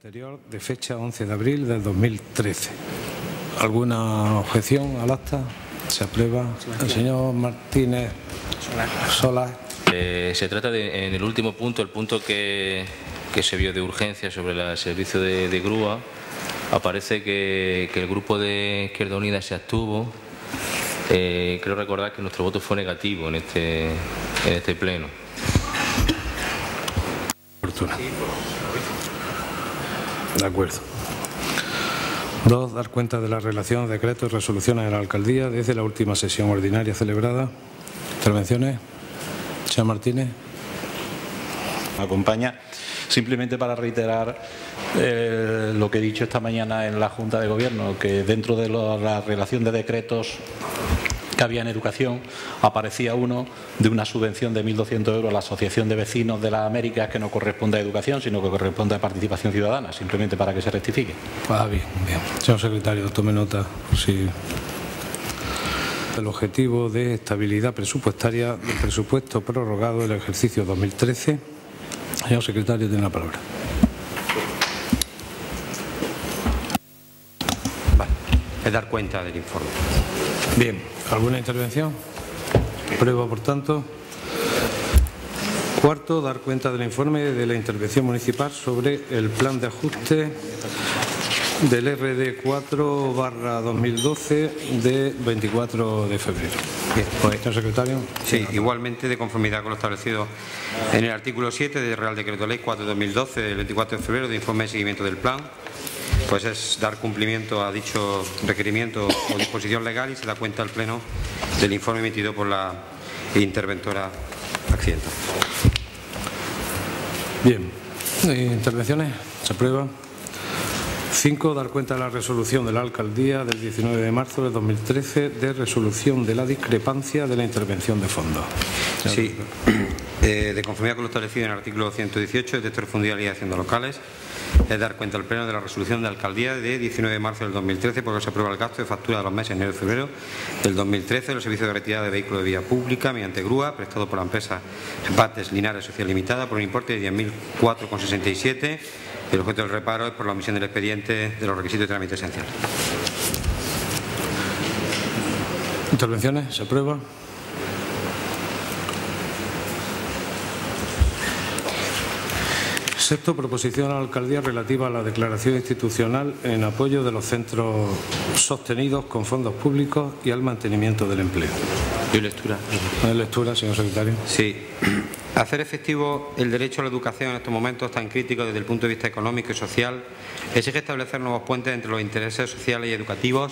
anterior de fecha 11 de abril del 2013. ¿Alguna objeción al acta? Se aprueba. El señor Martínez Solá. Se trata de, en el último punto, el punto que se vio de urgencia sobre el servicio de grúa, aparece que el grupo de Izquierda Unida se abstuvo. Creo recordar que nuestro voto fue negativo en este pleno. De acuerdo. 2. Dar cuenta de la relación de decretos y resoluciones de la alcaldía desde la última sesión ordinaria celebrada. Intervenciones. Señor Martínez. Me acompaña simplemente para reiterar lo que he dicho esta mañana en la Junta de Gobierno, que dentro de la relación de decretos que había en educación aparecía uno de una subvención de 1.200 euros a la Asociación de Vecinos de las Américas, que no corresponde a educación, sino que corresponde a participación ciudadana, simplemente para que se rectifique. Bien. Señor secretario, tome nota. Sí. El objetivo de estabilidad presupuestaria del presupuesto prorrogado del ejercicio 2013. Señor secretario, tiene la palabra. Vale, es dar cuenta del informe. Bien, ¿alguna intervención? Apruebo, por tanto. 4. Dar cuenta del informe de la intervención municipal sobre el plan de ajuste del RD 4/2012 de 24 de febrero. Bien, pues, señor secretario. Sí, igualmente, de conformidad con lo establecido en el artículo 7 del Real Decreto Ley 4/2012 del 24 de febrero de informe de seguimiento del plan, pues es dar cumplimiento a dicho requerimiento o disposición legal, y se da cuenta al Pleno del informe emitido por la interventora accidental. Bien. ¿Intervenciones? Se aprueba. 5. Dar cuenta de la resolución de la alcaldía del 19 de marzo de 2013 de resolución de la discrepancia de la intervención de fondos. Sí, de conformidad con lo establecido en el artículo 118 del texto refundido de la Ley de Haciendas Locales, es dar cuenta al Pleno de la resolución de alcaldía de 19 de marzo del 2013, por la que se aprueba el gasto de factura de los meses de enero y febrero del 2013 de los servicios de retirada de vehículos de vía pública mediante grúa prestado por la empresa Bates Linares Social Limitada por un importe de 10.004,67. El objeto del reparo es por la omisión del expediente de los requisitos de trámite esencial. ¿Intervenciones? ¿Se aprueba? Sexto, proposición a la alcaldía relativa a la declaración institucional en apoyo de los centros sostenidos con fondos públicos y al mantenimiento del empleo. ¿Y lectura? Lectura, señor secretario. Sí. Hacer efectivo el derecho a la educación en estos momentos tan críticos desde el punto de vista económico y social exige establecer nuevos puentes entre los intereses sociales y educativos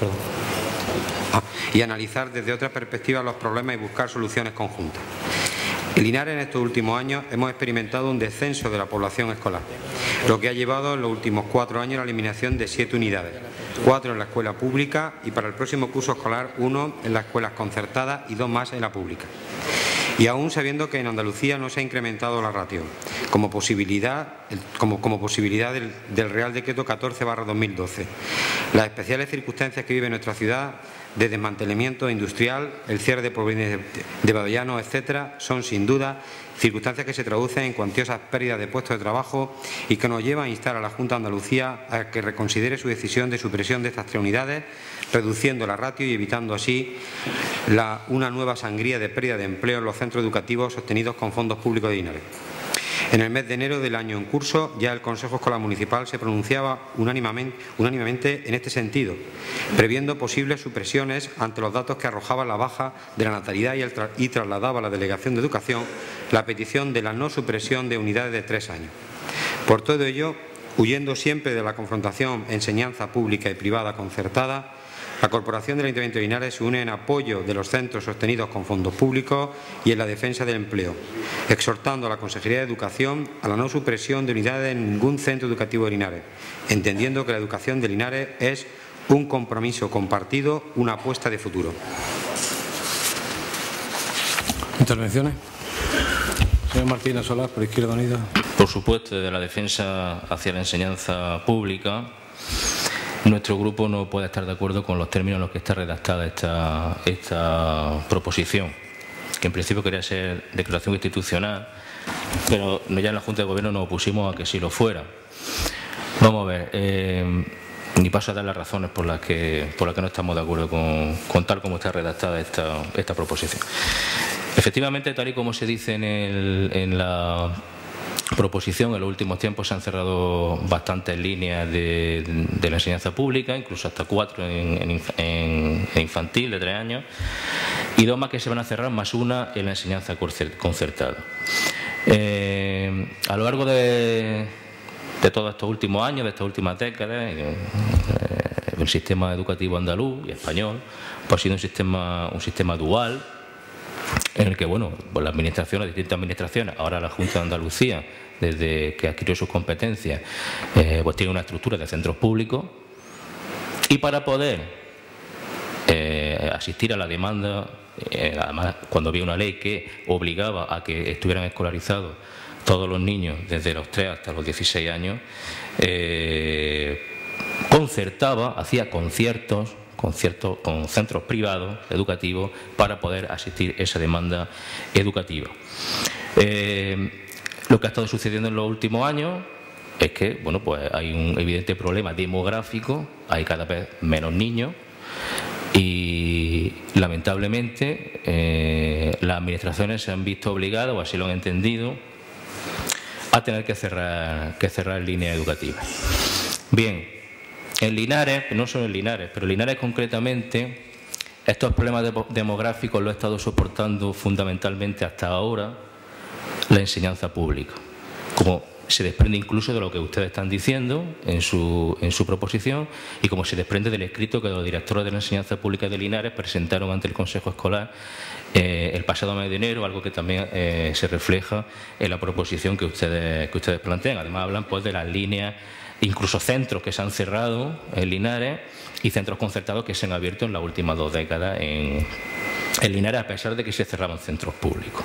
y analizar desde otra perspectiva los problemas y buscar soluciones conjuntas. En Linares, en estos últimos años, hemos experimentado un descenso de la población escolar, lo que ha llevado en los últimos 4 años a la eliminación de 7 unidades, 4 en la escuela pública y para el próximo curso escolar 1 en las escuelas concertadas y 2 más en la pública. Y aún sabiendo que en Andalucía no se ha incrementado la ratio, como posibilidad del Real Decreto 14/2012. Las especiales circunstancias que vive nuestra ciudad, de desmantelamiento industrial, el cierre de provenientes de pabellones, etcétera, son sin duda circunstancias que se traducen en cuantiosas pérdidas de puestos de trabajo y que nos llevan a instar a la Junta de Andalucía a que reconsidere su decisión de supresión de estas 3 unidades, reduciendo la ratio y evitando así una nueva sangría de pérdida de empleo en los centros educativos sostenidos con fondos públicos de Linares. En el mes de enero del año en curso, ya el Consejo Escolar Municipal se pronunciaba unánimemente en este sentido, previendo posibles supresiones ante los datos que arrojaba la baja de la natalidad y trasladaba a la Delegación de Educación la petición de la no supresión de unidades de 3 años. Por todo ello, huyendo siempre de la confrontación enseñanza pública y privada concertada, la Corporación del Ayuntamiento de Linares se une en apoyo de los centros sostenidos con fondos públicos y en la defensa del empleo, exhortando a la Consejería de Educación a la no supresión de unidades en ningún centro educativo de Linares, entendiendo que la educación de Linares es un compromiso compartido, una apuesta de futuro. ¿Intervenciones? Señor Martínez Solá, por Izquierda Unida. Por supuesto, de la defensa hacia la enseñanza pública, nuestro grupo no puede estar de acuerdo con los términos en los que está redactada esta proposición, que en principio quería ser declaración institucional, pero ya en la Junta de Gobierno nos opusimos a que sí lo fuera. Vamos a ver, y paso a dar las razones por las que no estamos de acuerdo con tal como está redactada esta proposición. Efectivamente, tal y como se dice en la proposición, en los últimos tiempos se han cerrado bastantes líneas de la enseñanza pública, incluso hasta 4 en infantil de 3 años, y 2 más que se van a cerrar, más una en la enseñanza concertada. A lo largo de todos estos últimos años, de estas últimas décadas, el sistema educativo andaluz y español pues ha sido un sistema dual, en el que, bueno, pues las distintas administraciones, ahora la Junta de Andalucía, desde que adquirió sus competencias, pues tiene una estructura de centros públicos, y para poder asistir a la demanda, además cuando había una ley que obligaba a que estuvieran escolarizados todos los niños desde los 3 hasta los 16 años, concertaba, hacía conciertos con centros privados educativos para poder asistir a esa demanda educativa. Lo que ha estado sucediendo en los últimos años es que, bueno, pues hay un evidente problema demográfico, hay cada vez menos niños y lamentablemente las administraciones se han visto obligadas, o así lo han entendido, a tener que cerrar líneas educativas. Bien. En Linares, no solo en Linares, pero en Linares concretamente, estos problemas demográficos lo ha estado soportando fundamentalmente hasta ahora la enseñanza pública, como se desprende incluso de lo que ustedes están diciendo en su proposición y como se desprende del escrito que los directores de la enseñanza pública de Linares presentaron ante el Consejo Escolar el pasado mes de enero, algo que también se refleja en la proposición que ustedes plantean. Además hablan pues de las líneas, incluso centros que se han cerrado en Linares y centros concertados que se han abierto en las últimas 2 décadas en Linares, a pesar de que se cerraban centros públicos.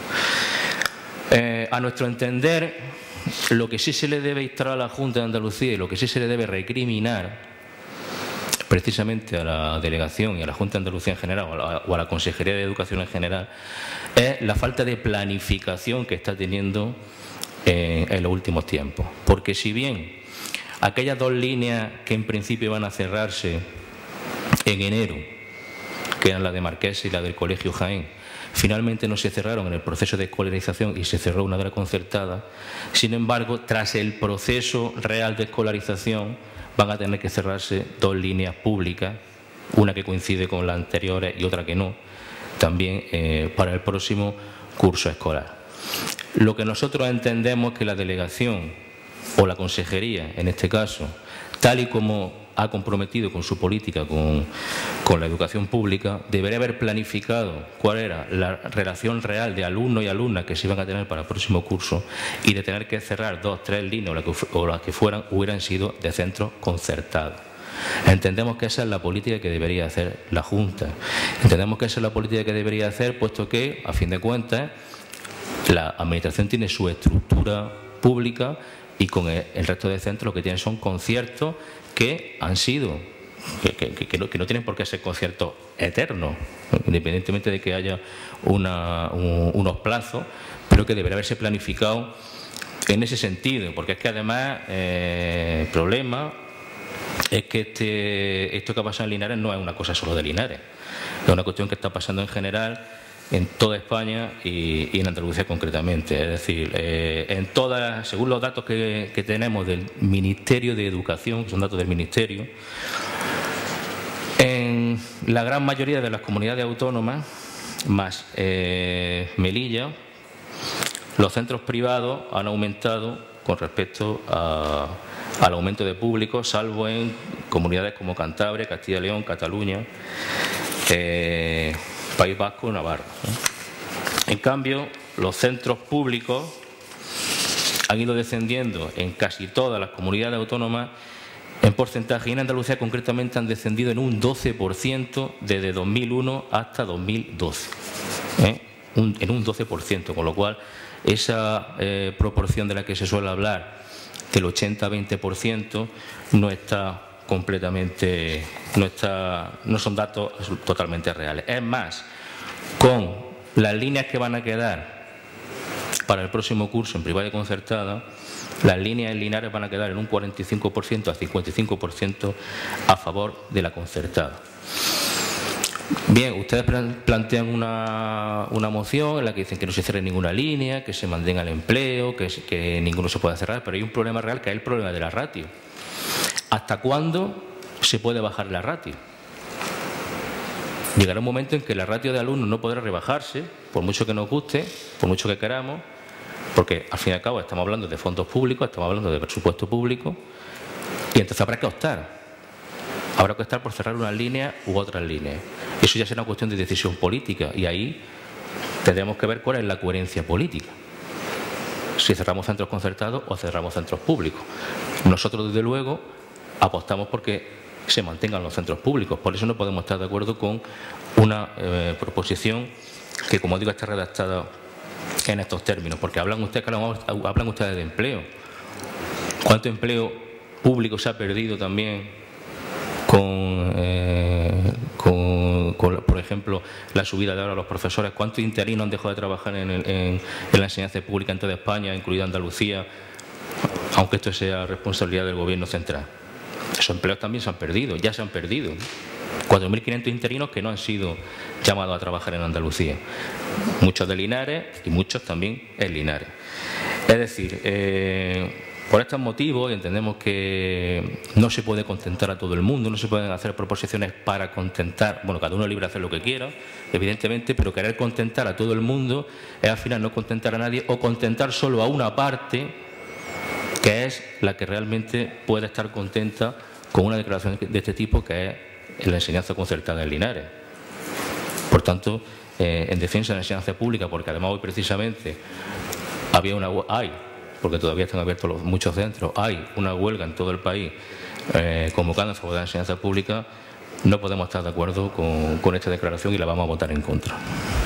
A nuestro entender, lo que sí se le debe instalar a la Junta de Andalucía y lo que sí se le debe recriminar precisamente a la delegación y a la Junta de Andalucía en general o a la Consejería de Educación en general es la falta de planificación que está teniendo en los últimos tiempos. Porque si bien aquellas 2 líneas que en principio iban a cerrarse en enero, que eran la de Marquesa y la del Colegio Jaén, finalmente no se cerraron en el proceso de escolarización y se cerró una de la concertada. Sin embargo, tras el proceso real de escolarización van a tener que cerrarse 2 líneas públicas, una que coincide con las anteriores y otra que no, también para el próximo curso escolar. Lo que nosotros entendemos es que la delegación o la consejería, en este caso, tal y como ha comprometido con su política con la educación pública, debería haber planificado cuál era la relación real de alumnos y alumnas que se iban a tener para el próximo curso y de tener que cerrar 2, 3 líneas o las que fueran hubieran sido de centros concertados. Entendemos que esa es la política que debería hacer la Junta. Entendemos que esa es la política que debería hacer, puesto que, a fin de cuentas, la Administración tiene su estructura pública y con el resto de centros lo que tienen son conciertos que han sido, que no tienen por qué ser conciertos eternos, independientemente de que haya unos plazos, pero que debería haberse planificado en ese sentido, porque es que además el problema es que esto que ha pasado en Linares no es una cosa solo de Linares, es una cuestión que está pasando en general en toda España y en Andalucía concretamente. Es decir, según los datos que tenemos del Ministerio de Educación, que son datos del Ministerio, en la gran mayoría de las comunidades autónomas, más Melilla, los centros privados han aumentado con respecto al aumento de público, salvo en comunidades como Cantabria, Castilla y León, Cataluña, País Vasco y Navarra. En cambio, los centros públicos han ido descendiendo en casi todas las comunidades autónomas en porcentaje, y en Andalucía concretamente han descendido en un 12% desde 2001 hasta 2012. En un 12%, con lo cual esa proporción de la que se suele hablar del 80-20% no está completamente, no son datos totalmente reales. Es más, con las líneas que van a quedar para el próximo curso en privada y concertada, las líneas en Linares van a quedar en un 45% a 55% a favor de la concertada. Bien, ustedes plantean una moción en la que dicen que no se cierre ninguna línea, que se mantenga el empleo, que ninguno se pueda cerrar, pero hay un problema real que es el problema de la ratio. ¿Hasta cuándo se puede bajar la ratio? Llegará un momento en que la ratio de alumnos no podrá rebajarse, por mucho que nos guste, por mucho que queramos, porque al fin y al cabo estamos hablando de fondos públicos, estamos hablando de presupuesto público, y entonces habrá que optar. Habrá que optar por cerrar unas líneas u otras líneas. Eso ya será una cuestión de decisión política y ahí tendremos que ver cuál es la coherencia política. Si cerramos centros concertados o cerramos centros públicos. Nosotros, desde luego, apostamos porque se mantengan los centros públicos. Por eso no podemos estar de acuerdo con una proposición que, como digo, está redactada en estos términos. Porque hablan ustedes de empleo. ¿Cuánto empleo público se ha perdido también por ejemplo, la subida de ahora a los profesores? ¿Cuántos interinos han dejado de trabajar en la enseñanza pública en toda España, incluida Andalucía, aunque esto sea responsabilidad del Gobierno central? Esos empleos también se han perdido, ya se han perdido. 4.500 interinos que no han sido llamados a trabajar en Andalucía. Muchos de Linares y muchos también en Linares. Es decir, por estos motivos entendemos que no se puede contentar a todo el mundo, no se pueden hacer proposiciones para contentar, bueno, cada uno es libre de hacer lo que quiera, evidentemente, pero querer contentar a todo el mundo es al final no contentar a nadie o contentar solo a una parte que es la que realmente puede estar contenta con una declaración de este tipo, que es la enseñanza concertada en Linares. Por tanto, en defensa de la enseñanza pública, porque además hoy precisamente hay, porque todavía están abiertos muchos centros, hay una huelga en todo el país convocando a favor de la enseñanza pública, no podemos estar de acuerdo con esta declaración y la vamos a votar en contra.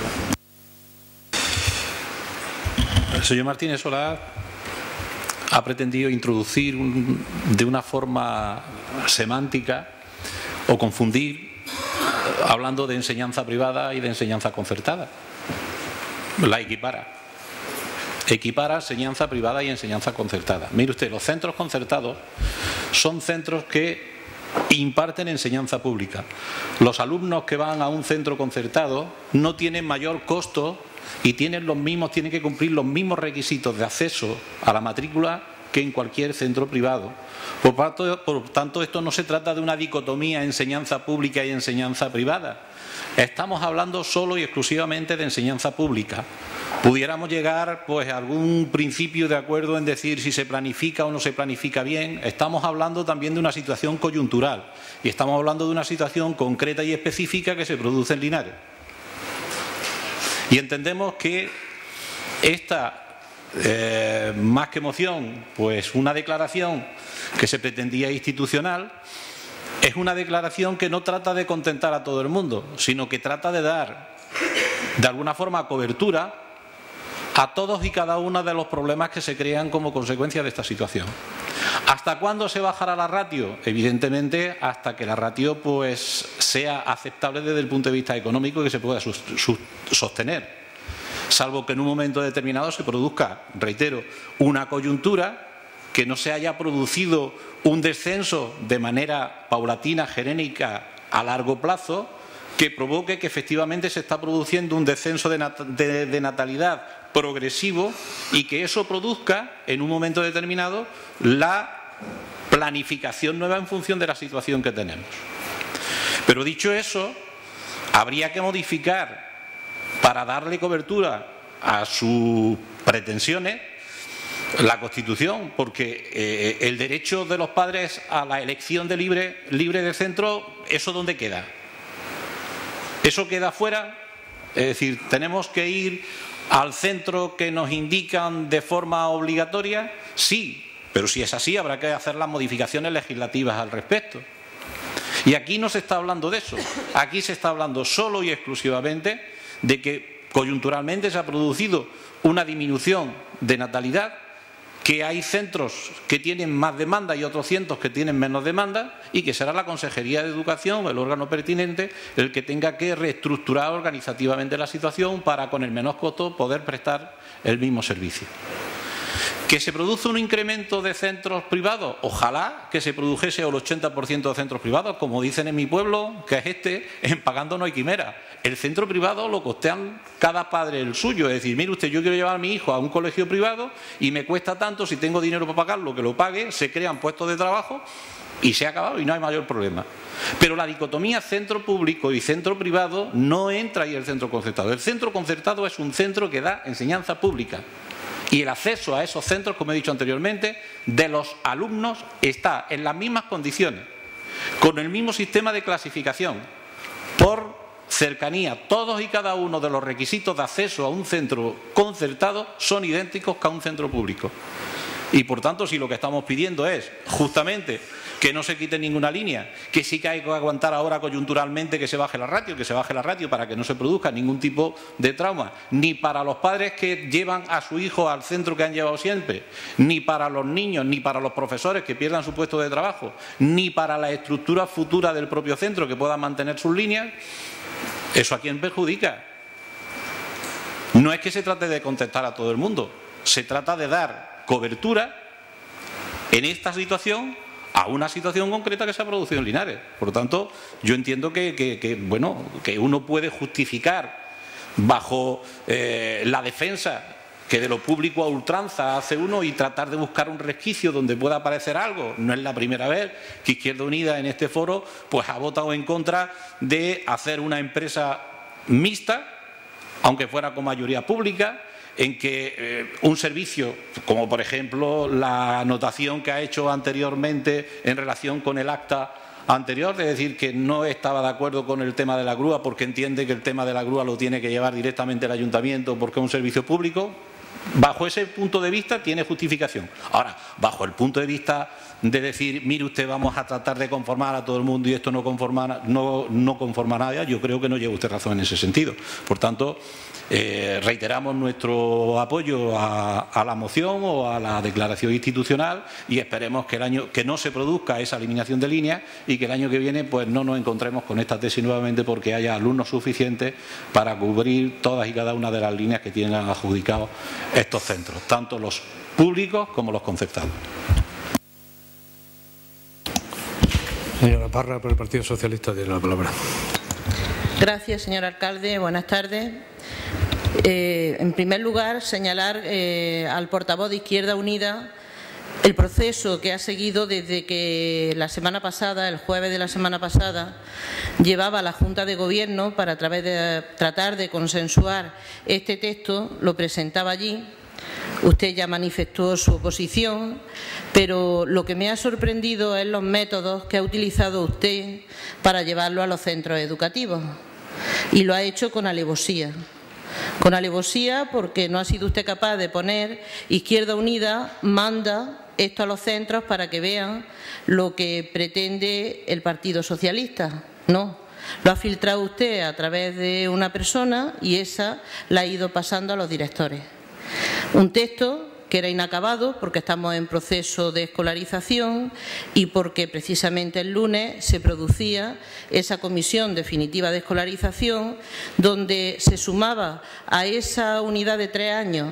El señor Martínez Solá ha pretendido introducir de una forma semántica o confundir hablando de enseñanza privada y de enseñanza concertada. La equipara enseñanza privada y enseñanza concertada. Mire usted, los centros concertados son centros que imparten enseñanza pública. Los alumnos que van a un centro concertado no tienen mayor costo y tienen que cumplir los mismos requisitos de acceso a la matrícula que en cualquier centro privado. Por tanto, esto no se trata de una dicotomía enseñanza pública y enseñanza privada. Estamos hablando solo y exclusivamente de enseñanza pública. Pudiéramos llegar pues, a algún principio de acuerdo en decir si se planifica o no se planifica bien. Estamos hablando también de una situación coyuntural y estamos hablando de una situación concreta y específica que se produce en Linares. Y entendemos que esta, más que moción, pues una declaración que se pretendía institucional, es una declaración que no trata de contentar a todo el mundo, sino que trata de dar, de alguna forma, cobertura a todos y cada uno de los problemas que se crean como consecuencia de esta situación. ¿Hasta cuándo se bajará la ratio? Evidentemente, hasta que la ratio pues, sea aceptable desde el punto de vista económico y que se pueda sostener. Salvo que en un momento determinado se produzca, reitero, una coyuntura, que no se haya producido un descenso de manera paulatina, genérica, a largo plazo, que provoque que efectivamente se está produciendo un descenso de natalidad progresivo y que eso produzca en un momento determinado la planificación nueva en función de la situación que tenemos. Pero dicho eso, habría que modificar para darle cobertura a sus pretensiones la Constitución, porque el derecho de los padres a la elección de libre de centro, ¿eso dónde queda? ¿Eso queda fuera? Es decir, ¿tenemos que ir al centro que nos indican de forma obligatoria? Sí, pero si es así habrá que hacer las modificaciones legislativas al respecto. Y aquí no se está hablando de eso, aquí se está hablando solo y exclusivamente de que coyunturalmente se ha producido una disminución de natalidad que hay centros que tienen más demanda y otros cientos que tienen menos demanda y que será la Consejería de Educación, el órgano pertinente, el que tenga que reestructurar organizativamente la situación para con el menor costo poder prestar el mismo servicio. ¿Que se produce un incremento de centros privados? Ojalá que se produjese el 80% de centros privados, como dicen en mi pueblo, que es en pagando no hay quimera. El centro privado lo costean cada padre el suyo, es decir, mire usted, yo quiero llevar a mi hijo a un colegio privado y me cuesta tanto, si tengo dinero para pagarlo, que lo pague, se crean puestos de trabajo y se ha acabado y no hay mayor problema. Pero la dicotomía centro público y centro privado no entra ahí el centro concertado. El centro concertado es un centro que da enseñanza pública. Y el acceso a esos centros, como he dicho anteriormente, de los alumnos está en las mismas condiciones, con el mismo sistema de clasificación, por cercanía. Todos y cada uno de los requisitos de acceso a un centro concertado son idénticos que a un centro público. Y por tanto, si lo que estamos pidiendo es justamente que no se quite ninguna línea, que sí que hay que aguantar ahora coyunturalmente que se baje la ratio para que no se produzca ningún tipo de trauma, ni para los padres que llevan a su hijo al centro que han llevado siempre, ni para los niños, ni para los profesores que pierdan su puesto de trabajo, ni para la estructura futura del propio centro que pueda mantener sus líneas. ¿Eso a quién perjudica? No es que se trate de contestar a todo el mundo, se trata de dar cobertura en esta situación a una situación concreta que se ha producido en Linares. Por lo tanto, yo entiendo que uno puede justificar bajo la defensa que de lo público a ultranza hace uno y tratar de buscar un resquicio donde pueda aparecer algo. No es la primera vez que Izquierda Unida en este foro pues ha votado en contra de hacer una empresa mixta, aunque fuera con mayoría pública, en que un servicio, como por ejemplo la anotación que ha hecho anteriormente en relación con el acta anterior, de decir que no estaba de acuerdo con el tema de la grúa porque entiende que el tema de la grúa lo tiene que llevar directamente el ayuntamiento porque es un servicio público, bajo ese punto de vista tiene justificación. Ahora, bajo el punto de vista de decir, mire usted, vamos a tratar de conformar a todo el mundo y esto no conforma a nadie, yo creo que no lleva usted razón en ese sentido. Por tanto, reiteramos nuestro apoyo a la moción o a la declaración institucional y esperemos que no se produzca esa eliminación de líneas y que el año que viene pues no nos encontremos con esta tesis nuevamente porque haya alumnos suficientes para cubrir todas y cada una de las líneas que tienen adjudicados estos centros, tanto los públicos como los concertados. Señora Parra, por el Partido Socialista, tiene la palabra. Gracias, señor alcalde. Buenas tardes. En primer lugar, señalar al portavoz de Izquierda Unida el proceso que ha seguido desde que la semana pasada, el jueves de la semana pasada, llevaba a la Junta de Gobierno para a través de tratar de consensuar este texto, lo presentaba allí. Usted ya manifestó su oposición, pero lo que me ha sorprendido es los métodos que ha utilizado usted para llevarlo a los centros educativos. Y lo ha hecho con alevosía. Con alevosía porque no ha sido usted capaz de poner Izquierda Unida manda esto a los centros para que vean lo que pretende el Partido Socialista. No, lo ha filtrado usted a través de una persona y esa la ha ido pasando a los directores. Un texto que era inacabado porque estamos en proceso de escolarización y porque precisamente el lunes se producía esa comisión definitiva de escolarización donde se sumaba a esa unidad de 3 años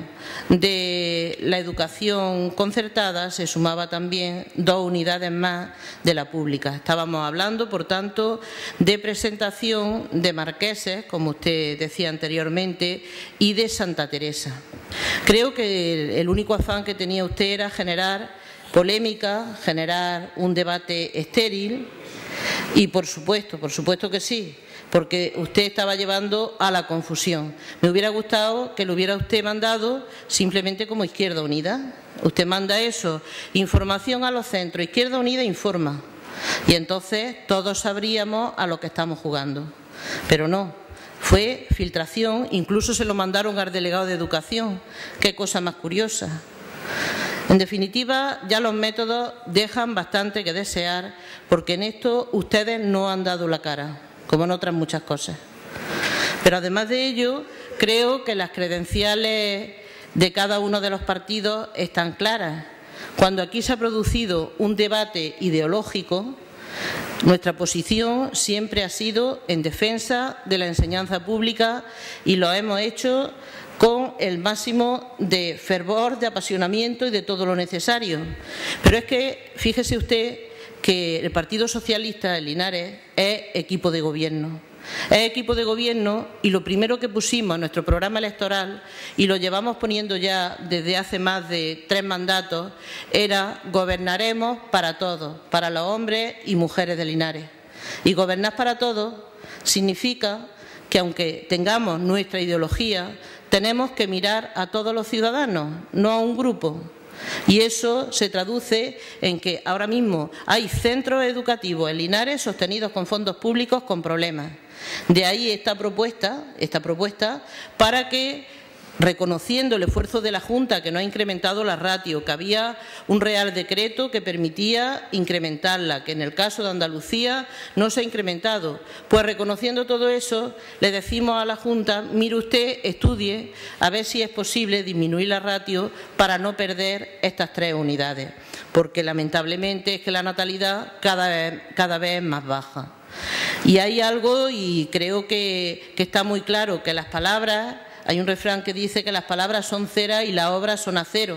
de la educación concertada, se sumaba también 2 unidades más de la pública. Estábamos hablando, por tanto, de presentación de marqueses, como usted decía anteriormente, y de Santa Teresa. Creo que el único afán que tenía usted era generar polémica, generar un debate estéril y, por supuesto que sí, porque usted estaba llevando a la confusión. Me hubiera gustado que lo hubiera usted mandado simplemente como Izquierda Unida. Usted manda eso, información a los centros, Izquierda Unida informa. Y entonces todos sabríamos a lo que estamos jugando. Pero no. Fue filtración, incluso se lo mandaron al delegado de Educación. Qué cosa más curiosa. En definitiva, ya los métodos dejan bastante que desear, porque en esto ustedes no han dado la cara, como en otras muchas cosas. Pero además de ello, creo que las credenciales de cada uno de los partidos están claras. Cuando aquí se ha producido un debate ideológico, nuestra posición siempre ha sido en defensa de la enseñanza pública y lo hemos hecho con el máximo de fervor, de apasionamiento y de todo lo necesario. Pero es que, fíjese usted, que el Partido Socialista de Linares es equipo de gobierno. Es equipo de gobierno y lo primero que pusimos en nuestro programa electoral, y lo llevamos poniendo ya desde hace más de 3 mandatos, era gobernaremos para todos, para los hombres y mujeres de Linares. Y gobernar para todos significa que, aunque tengamos nuestra ideología, tenemos que mirar a todos los ciudadanos, no a un grupo. Y eso se traduce en que ahora mismo hay centros educativos en Linares sostenidos con fondos públicos con problemas. De ahí esta propuesta para que, reconociendo el esfuerzo de la Junta, que no ha incrementado la ratio, que había un Real Decreto que permitía incrementarla, que en el caso de Andalucía no se ha incrementado. Pues reconociendo todo eso, le decimos a la Junta, mire usted, estudie a ver si es posible disminuir la ratio para no perder estas 3 unidades, porque lamentablemente es que la natalidad cada vez es más baja. Y hay algo, y creo que está muy claro, que las palabras... Hay un refrán que dice que las palabras son cera y las obras son acero.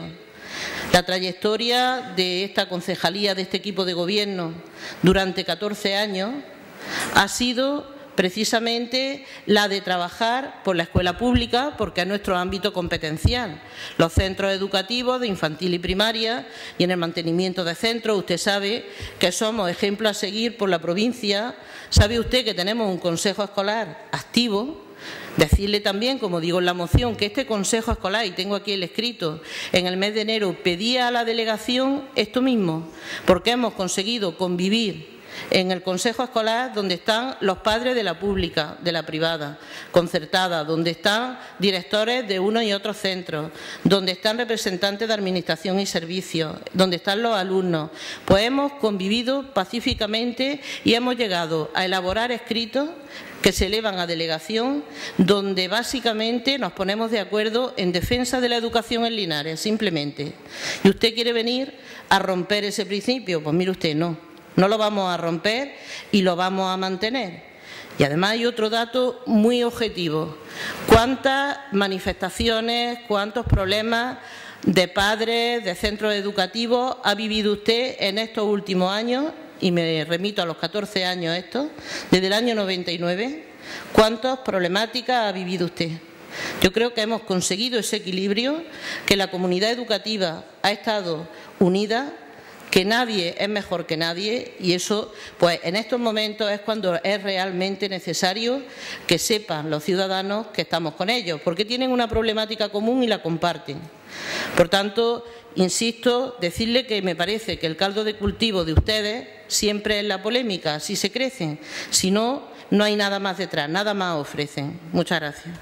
La trayectoria de esta concejalía, de este equipo de gobierno, durante 14 años, ha sido precisamente la de trabajar por la escuela pública, porque es nuestro ámbito competencial. Los centros educativos de infantil y primaria y en el mantenimiento de centros, usted sabe que somos ejemplo a seguir por la provincia. Sabe usted que tenemos un consejo escolar activo. Decirle también, como digo en la moción, que este consejo escolar, y tengo aquí el escrito, en el mes de enero pedía a la delegación esto mismo, porque hemos conseguido convivir en el consejo escolar donde están los padres de la pública, de la privada, concertada, donde están directores de unos y otros centros, donde están representantes de administración y servicios, donde están los alumnos. Pues hemos convivido pacíficamente y hemos llegado a elaborar escritos que se elevan a delegación, donde básicamente nos ponemos de acuerdo en defensa de la educación en Linares, simplemente. ¿Y usted quiere venir a romper ese principio? Pues mire usted, no lo vamos a romper y lo vamos a mantener. Y además hay otro dato muy objetivo. ¿Cuántas manifestaciones, cuántos problemas de padres, de centros educativos ha vivido usted en estos últimos años? Y me remito a los 14 años estos, desde el año 99, ¿cuántas problemáticas ha vivido usted? Yo creo que hemos conseguido ese equilibrio, que la comunidad educativa ha estado unida, que nadie es mejor que nadie, y eso, pues en estos momentos es cuando es realmente necesario que sepan los ciudadanos que estamos con ellos, porque tienen una problemática común y la comparten. Por tanto, insisto, decirle que me parece que el caldo de cultivo de ustedes siempre es la polémica, así se crecen. Si no, no hay nada más detrás, nada más ofrecen. Muchas gracias.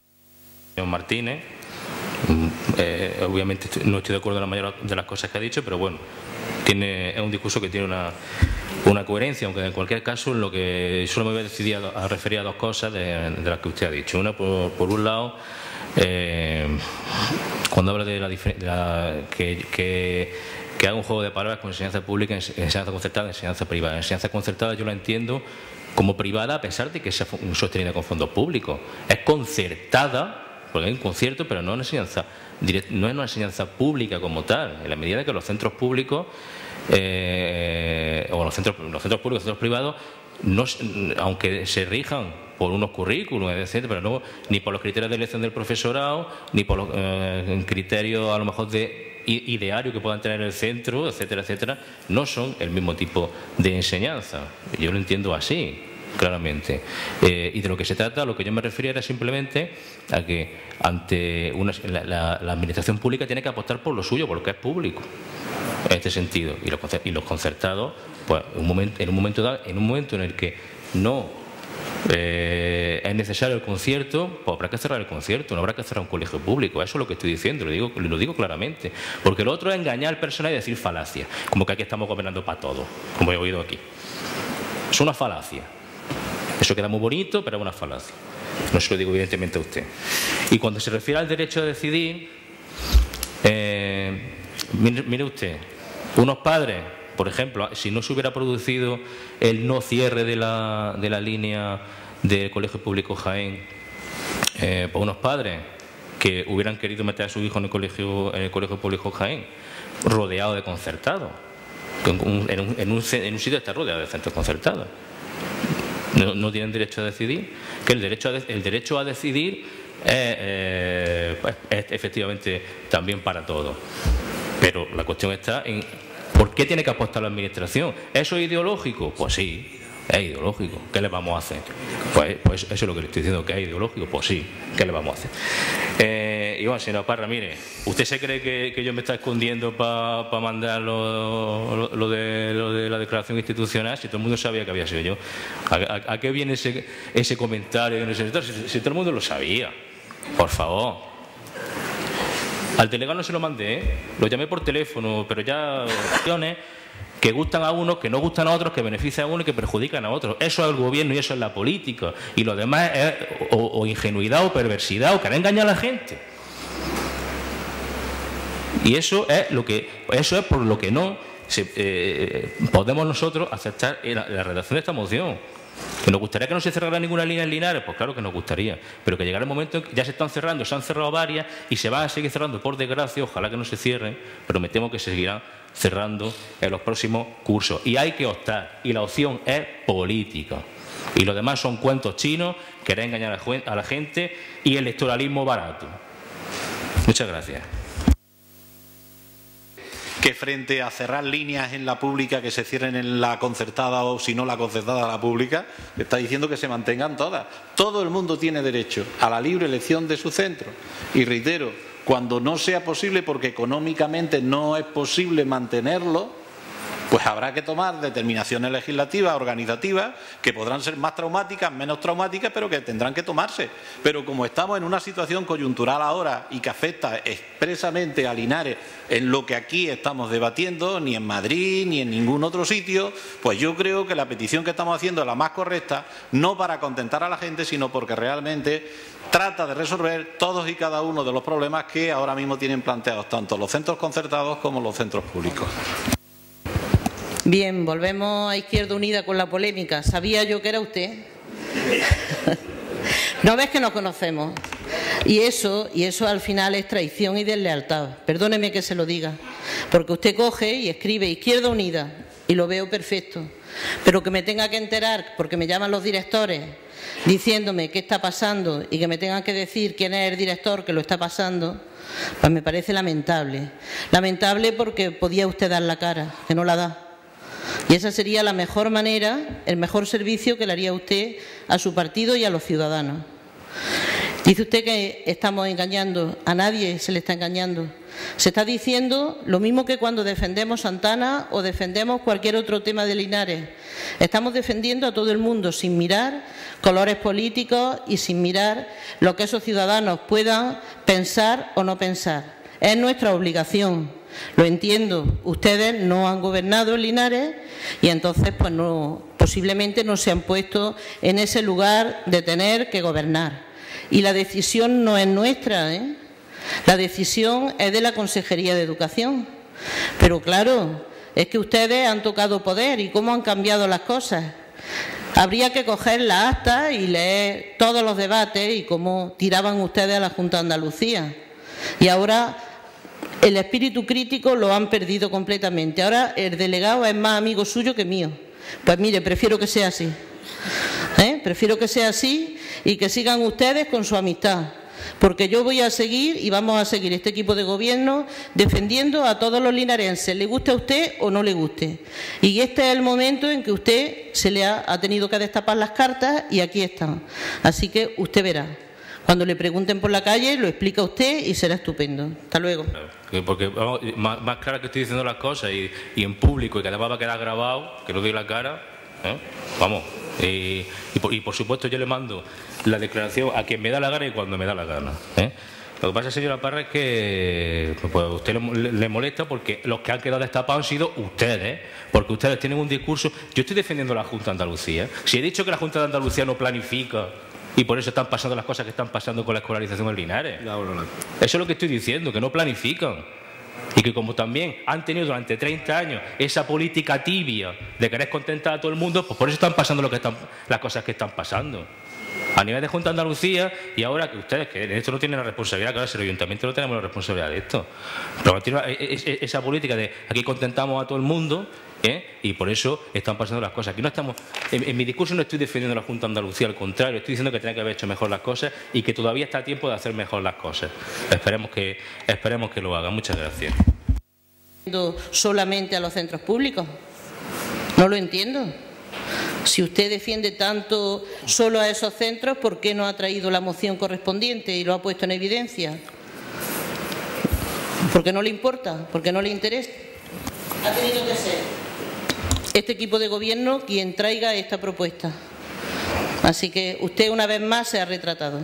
Señor Martínez, obviamente no estoy de acuerdo en la mayoría de las cosas que ha dicho, pero bueno, es un discurso que tiene una coherencia, aunque en cualquier caso en lo que solo me voy a decidir a referir a 2 cosas de las que usted ha dicho. Una, por un lado, cuando habla de que haga un juego de palabras con enseñanza pública, enseñanza concertada, enseñanza privada. Enseñanza concertada yo la entiendo como privada a pesar de que sea sostenida con fondos públicos. Es concertada, porque hay un concierto, pero no es una enseñanza pública como tal, en la medida que los centros públicos o los centros públicos, los centros privados, aunque se rijan por unos currículos, etcétera, pero no ni por los criterios de elección del profesorado, ni por los criterios a lo mejor de ideario que puedan tener el centro, etcétera, etcétera, no son el mismo tipo de enseñanza. Yo lo entiendo así, claramente. Y de lo que se trata, lo que yo me refería era simplemente a que ante la administración pública tiene que apostar por lo suyo, por lo que es público, en este sentido. Y los concertados, pues en un momento en el que no es necesario el concierto, pues habrá que cerrar el concierto, no habrá que cerrar un colegio público. Eso es lo que estoy diciendo, lo digo claramente. Porque lo otro es engañar al personal y decir falacias, como que aquí estamos gobernando para todo, como he oído aquí. Es una falacia. Eso queda muy bonito, pero es una falacia. No se lo digo evidentemente a usted. Y cuando se refiere al derecho a decidir, Mire usted, unos padres, por ejemplo, si no se hubiera producido el no cierre de la línea del Colegio Público Jaén, pues unos padres que hubieran querido meter a su hijo en el Colegio Público Jaén, rodeado de concertados, en un sitio está rodeado de centros concertados. No tienen derecho a decidir, que el derecho a decidir es efectivamente también para todos. Pero la cuestión está en ¿por qué tiene que apostar la Administración? ¿Eso es ideológico? Pues sí, es ideológico. ¿Qué le vamos a hacer? Pues eso es lo que le estoy diciendo, que es ideológico. Pues sí, ¿qué le vamos a hacer? Y bueno, señora Parra, mire, ¿usted se cree que yo me está escondiendo para mandar lo de la declaración institucional? Si todo el mundo sabía que había sido yo. ¿A qué viene ese comentario? Si todo el mundo lo sabía. Por favor. Al delegado no se lo mandé, lo llamé por teléfono, pero ya opciones que gustan a unos, que no gustan a otros, que benefician a unos y que perjudican a otros. Eso es el gobierno y eso es la política. Y lo demás es o ingenuidad o perversidad o querer engañar a la gente. Y eso es por lo que no podemos nosotros aceptar la redacción de esta moción. ¿Que nos gustaría que no se cerrara ninguna línea en Linares? Pues claro que nos gustaría, pero que llegara el momento en que ya se están cerrando, se han cerrado varias y se van a seguir cerrando, por desgracia, ojalá que no se cierren, pero me temo que se seguirán cerrando en los próximos cursos. Y hay que optar, y la opción es política. Y lo demás son cuentos chinos, querer engañar a la gente y electoralismo barato. Muchas gracias. Que frente a cerrar líneas en la pública, que se cierren en la concertada o si no la concertada la pública, está diciendo que se mantengan todas. Todo el mundo tiene derecho a la libre elección de su centro. Y reitero, cuando no sea posible, porque económicamente no es posible mantenerlo, pues habrá que tomar determinaciones legislativas, organizativas, que podrán ser más traumáticas, menos traumáticas, pero que tendrán que tomarse. Pero como estamos en una situación coyuntural ahora y que afecta expresamente a Linares en lo que aquí estamos debatiendo, ni en Madrid ni en ningún otro sitio, pues yo creo que la petición que estamos haciendo es la más correcta, no para contentar a la gente, sino porque realmente trata de resolver todos y cada uno de los problemas que ahora mismo tienen planteados tanto los centros concertados como los centros públicos. Bien, volvemos a Izquierda Unida con la polémica. Sabía yo que era usted. ¿No ves que nos conocemos? Y eso al final es traición y deslealtad. Perdóneme que se lo diga. Porque usted coge y escribe Izquierda Unida y lo veo perfecto. Pero que me tenga que enterar, porque me llaman los directores diciéndome qué está pasando y que me tengan que decir quién es el director que lo está pasando, pues me parece lamentable. Lamentable porque podía usted dar la cara, que no la da. Y esa sería la mejor manera, el mejor servicio que le haría usted a su partido y a los ciudadanos. Dice usted que estamos engañando, a nadie se le está engañando. Se está diciendo lo mismo que cuando defendemos Santana o defendemos cualquier otro tema de Linares. Estamos defendiendo a todo el mundo sin mirar colores políticos y sin mirar lo que esos ciudadanos puedan pensar o no pensar. Es nuestra obligación. Lo entiendo, ustedes no han gobernado en Linares y entonces pues posiblemente no se han puesto en ese lugar de tener que gobernar. Y la decisión no es nuestra, ¿eh? La decisión es de la Consejería de Educación. Pero claro, es que ustedes han tocado poder y cómo han cambiado las cosas. Habría que coger las actas y leer todos los debates y cómo tiraban ustedes a la Junta de Andalucía. Y ahora el espíritu crítico lo han perdido completamente. Ahora el delegado es más amigo suyo que mío. Pues mire, prefiero que sea así. Prefiero que sea así y que sigan ustedes con su amistad. Porque yo voy a seguir y vamos a seguir este equipo de gobierno defendiendo a todos los linarenses, le guste a usted o no le guste. Y este es el momento en que usted se le ha tenido que destapar las cartas y aquí están. Así que usted verá. Cuando le pregunten por la calle, lo explica usted y será estupendo. Hasta luego. Porque vamos, más clara que estoy diciendo las cosas y en público y que además va a quedar grabado, que no doy la cara, vamos. Y por supuesto yo le mando la declaración a quien me da la gana y cuando me da la gana. Lo que pasa, señora Parra, es que pues, a usted le molesta porque los que han quedado destapados han sido ustedes, porque ustedes tienen un discurso. Yo estoy defendiendo a la Junta de Andalucía. Si he dicho que la Junta de Andalucía no planifica y por eso están pasando las cosas que están pasando con la escolarización en Linares. Eso es lo que estoy diciendo, que no planifican. Y que como también han tenido durante 30 años esa política tibia de querer contentar a todo el mundo, pues por eso están pasando las cosas que están pasando. A nivel de Junta de Andalucía, y ahora que ustedes, que en esto no tienen la responsabilidad, claro, si el Ayuntamiento no tenemos la responsabilidad de esto. Pero esa política de aquí contentamos a todo el mundo, y por eso están pasando las cosas. Aquí no estamos, en mi discurso no estoy defendiendo a la Junta de Andalucía, al contrario, estoy diciendo que tiene que haber hecho mejor las cosas y que todavía está a tiempo de hacer mejor las cosas. Esperemos que lo hagan. Muchas gracias. ¿Solamente a los centros públicos? No lo entiendo. Si usted defiende tanto solo a esos centros, ¿por qué no ha traído la moción correspondiente y lo ha puesto en evidencia? ¿Por qué no le importa? ¿Por qué no le interesa? Ha tenido que ser este equipo de gobierno quien traiga esta propuesta. Así que usted una vez más se ha retratado.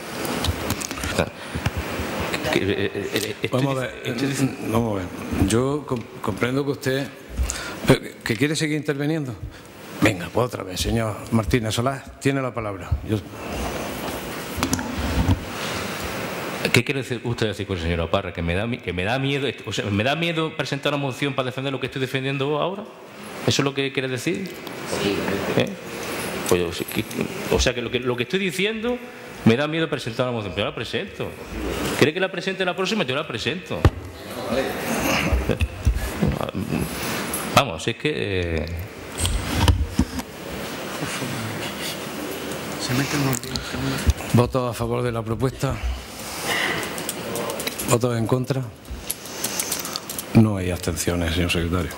Vamos a ver. Yo comprendo que usted que quiere seguir interviniendo. Venga, pues otra vez, señor Martínez Solás, tiene la palabra. ¿Qué quiere usted decir con el señor Parra? ¿Que me da miedo, o sea, me da miedo presentar una moción para defender lo que estoy defendiendo ahora? ¿Eso es lo que quiere decir? Sí. Pues, o sea, que lo que estoy diciendo me da miedo presentar una moción. Pero yo la presento. ¿Quiere que la presente la próxima? Yo la presento. Vamos, es que... ¿Votos a favor de la propuesta? ¿Votos en contra? No hay abstenciones, señor secretario.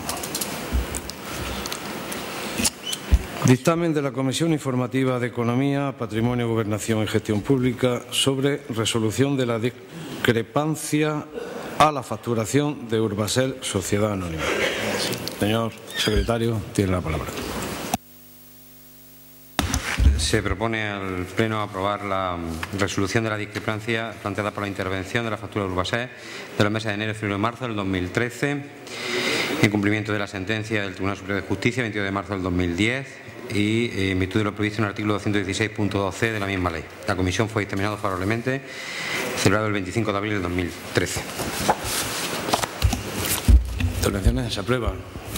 Dictamen de la Comisión Informativa de Economía, Patrimonio, Gobernación y Gestión Pública sobre resolución de la discrepancia a la facturación de Urbaser Sociedad Anónima. Señor secretario, tiene la palabra. Se propone al Pleno aprobar la resolución de la discrepancia planteada por la intervención de la factura de Urbaser de los meses de enero, febrero y marzo del 2013, en cumplimiento de la sentencia del Tribunal Superior de Justicia 22 de marzo del 2010 y en virtud de lo previsto en el artículo 216.2c de la misma ley. La comisión fue dictaminada favorablemente, celebrado el 25 de abril del 2013. Intervenciones se aprueban.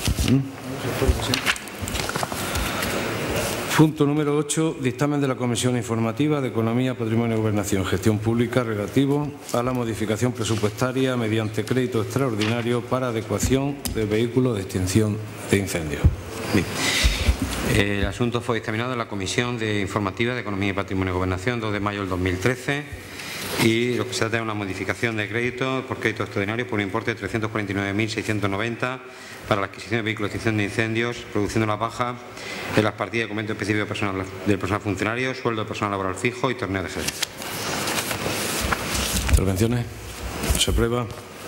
Punto número 8. Dictamen de la Comisión Informativa de Economía, Patrimonio, Gobernación y Gestión Pública relativo a la modificación presupuestaria mediante crédito extraordinario para adecuación de vehículos de extinción de incendios. Bien. El asunto fue dictaminado en la Comisión Informativa de Economía, Patrimonio y Gobernación 2 de mayo del 2013 y lo que se trata es una modificación de crédito por crédito extraordinario por un importe de 349.690 para la adquisición de vehículos de extinción de incendios, produciendo la baja en las partidas de documento específico del personal funcionario, sueldo del personal laboral fijo y torneo de jerez. Intervenciones. Se aprueba.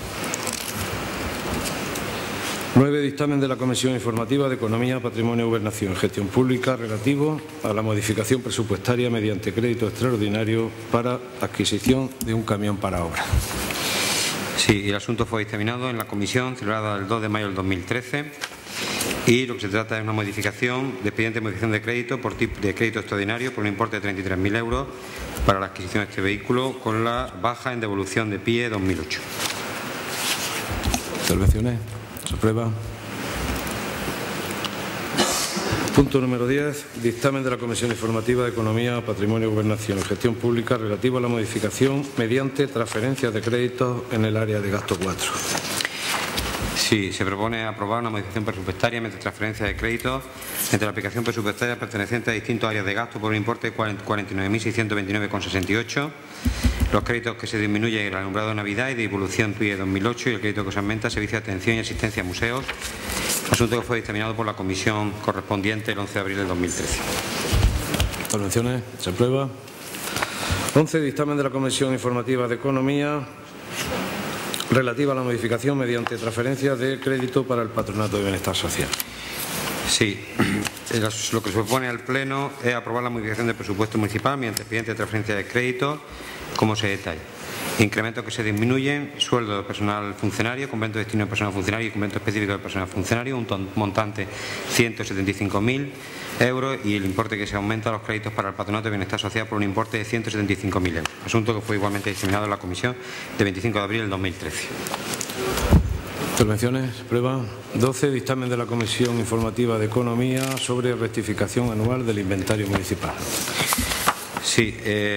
9. Dictamen de la Comisión Informativa de Economía, Patrimonio, Gobernación y Gestión Pública relativo a la modificación presupuestaria mediante crédito extraordinario para adquisición de un camión para obra. Sí, el asunto fue dictaminado en la comisión celebrada el 2 de mayo del 2013 y lo que se trata es una modificación de expediente de modificación de crédito por tipo de crédito extraordinario por un importe de 33.000 euros para la adquisición de este vehículo con la baja en devolución de PIE 2008. Intervenciones. Se aprueba. Punto número 10. Dictamen de la Comisión Informativa de Economía, Patrimonio, Gobernación y Gestión Pública relativo a la modificación mediante transferencias de créditos en el área de gasto 4. Sí, se propone aprobar una modificación presupuestaria mediante transferencia de créditos entre la aplicación presupuestaria perteneciente a distintos áreas de gasto por un importe de 49.629,68. Los créditos que se disminuyen el alumbrado de Navidad y de devolución PIE 2008 y el crédito que se aumenta servicio de atención y asistencia a museos, asunto que fue dictaminado por la comisión correspondiente el 11 de abril del 2013. Intervenciones. Se aprueba. 11. Dictamen de la Comisión Informativa de Economía relativa a la modificación mediante transferencia de crédito para el Patronato de Bienestar Social. Sí, lo que se propone al Pleno es aprobar la modificación del presupuesto municipal mediante expediente de transferencia de crédito, como se detalla. Incrementos que se disminuyen, sueldo del personal funcionario, convento de destino del personal funcionario y convento específico del personal funcionario, un montante 175.000 euros y el importe que se aumenta a los créditos para el Patronato de Bienestar Social por un importe de 175.000 euros. Asunto que fue igualmente dictaminado en la comisión de 25 de abril del 2013. Intervenciones. Prueba. 12. Dictamen de la Comisión Informativa de Economía sobre rectificación anual del inventario municipal. Sí,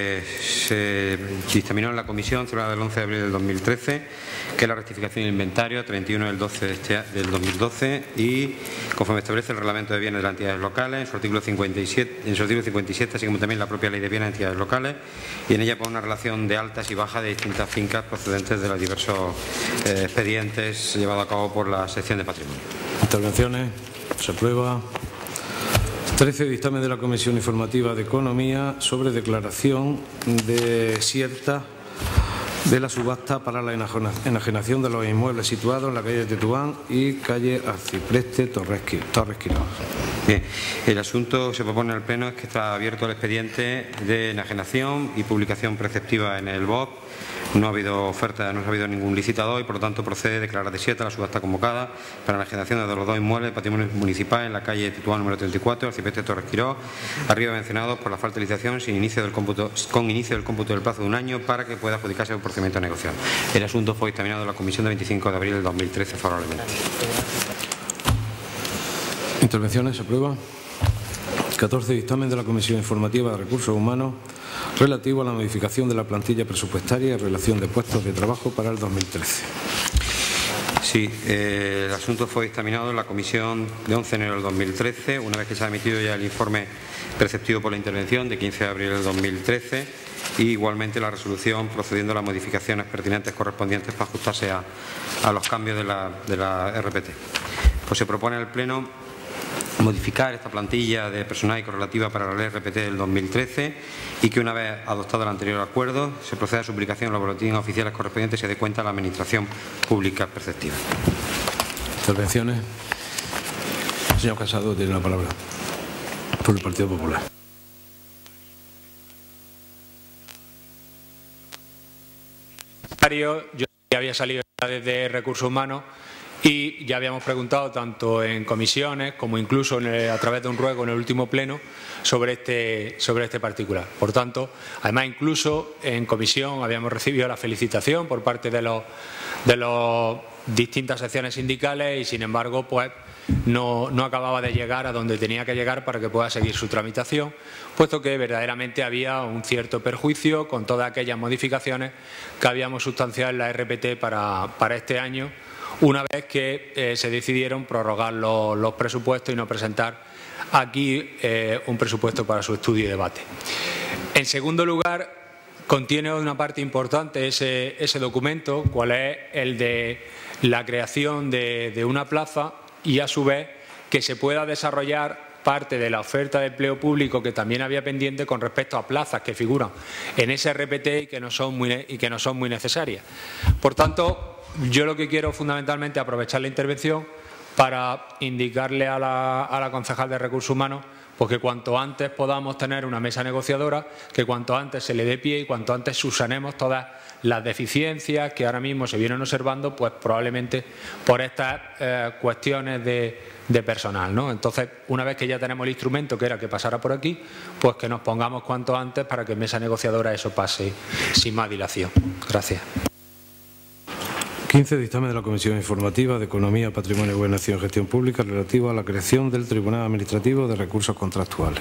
se dictaminó en la comisión celebrada el 11 de abril del 2013 que es la rectificación del inventario 31 del 12 del 2012 y conforme establece el reglamento de bienes de las entidades locales en su artículo 57, así como también la propia ley de bienes de entidades locales, y en ella pone una relación de altas y bajas de distintas fincas procedentes de los diversos expedientes llevados a cabo por la sección de patrimonio. Intervenciones. Se aprueba. 13. Dictamen de la Comisión Informativa de Economía sobre declaración desierta de la subasta para la enajenación de los inmuebles situados en la calle de Tetuán y calle Arcipreste Torres Quirós. Bien, el asunto que se propone al Pleno es que está abierto el expediente de enajenación y publicación preceptiva en el BOP. No ha habido oferta, no ha habido ningún licitador y por lo tanto procede a declarar desierta la subasta convocada para la enajenación de los dos inmuebles de patrimonio municipal en la calle Tetuán número 34, Arcipreste Torres Quirós, arriba mencionados por la falta de licitación con inicio del cómputo del plazo de un año para que pueda adjudicarse el procedimiento de negociación. El asunto fue dictaminado en la comisión de 25 de abril del 2013 favorablemente. Intervenciones. Se aprueba. 14. Dictamen de la Comisión Informativa de Recursos Humanos relativo a la modificación de la plantilla presupuestaria y relación de puestos de trabajo para el 2013. Sí, el asunto fue dictaminado en la comisión de 11 de enero del 2013, una vez que se ha emitido ya el informe preceptivo por la intervención de 15 de abril del 2013 y igualmente la resolución procediendo a las modificaciones pertinentes correspondientes para ajustarse a los cambios de la RPT. Pues se propone al Pleno modificar esta plantilla de personal y correlativa para la ley RPT del 2013 y que una vez adoptado el anterior acuerdo se proceda a su publicación en los boletines oficiales correspondientes y se dé cuenta a la Administración Pública perceptiva. Intervenciones. El señor Casado tiene la palabra por el Partido Popular. Yo ya había salido desde Recursos Humanos y ya habíamos preguntado tanto en comisiones como incluso a través de un ruego en el último pleno sobre este particular. Por tanto, además incluso en comisión habíamos recibido la felicitación por parte de las distintas secciones sindicales y sin embargo pues no acababa de llegar a donde tenía que llegar para que pueda seguir su tramitación, puesto que verdaderamente había un cierto perjuicio con todas aquellas modificaciones que habíamos sustanciado en la RPT para este año, una vez que se decidieron prorrogar los presupuestos y no presentar aquí un presupuesto para su estudio y debate. En segundo lugar, contiene una parte importante ese documento, cual es el de la creación de una plaza y a su vez que se pueda desarrollar parte de la oferta de empleo público que también había pendiente con respecto a plazas que figuran en ese RPT y que no son muy necesarias. Por tanto, yo lo que quiero fundamentalmente es aprovechar la intervención para indicarle a la concejal de Recursos Humanos pues que cuanto antes podamos tener una mesa negociadora, que cuanto antes se le dé pie y cuanto antes subsanemos todas las deficiencias que ahora mismo se vienen observando, pues probablemente por estas cuestiones de personal, ¿no? Entonces, una vez que ya tenemos el instrumento que era que pasara por aquí, pues que nos pongamos cuanto antes para que en mesa negociadora eso pase sin más dilación. Gracias. 15. Dictamen de la Comisión Informativa de Economía, Patrimonio, Gobernación y Gestión Pública relativo a la creación del Tribunal Administrativo de Recursos Contractuales.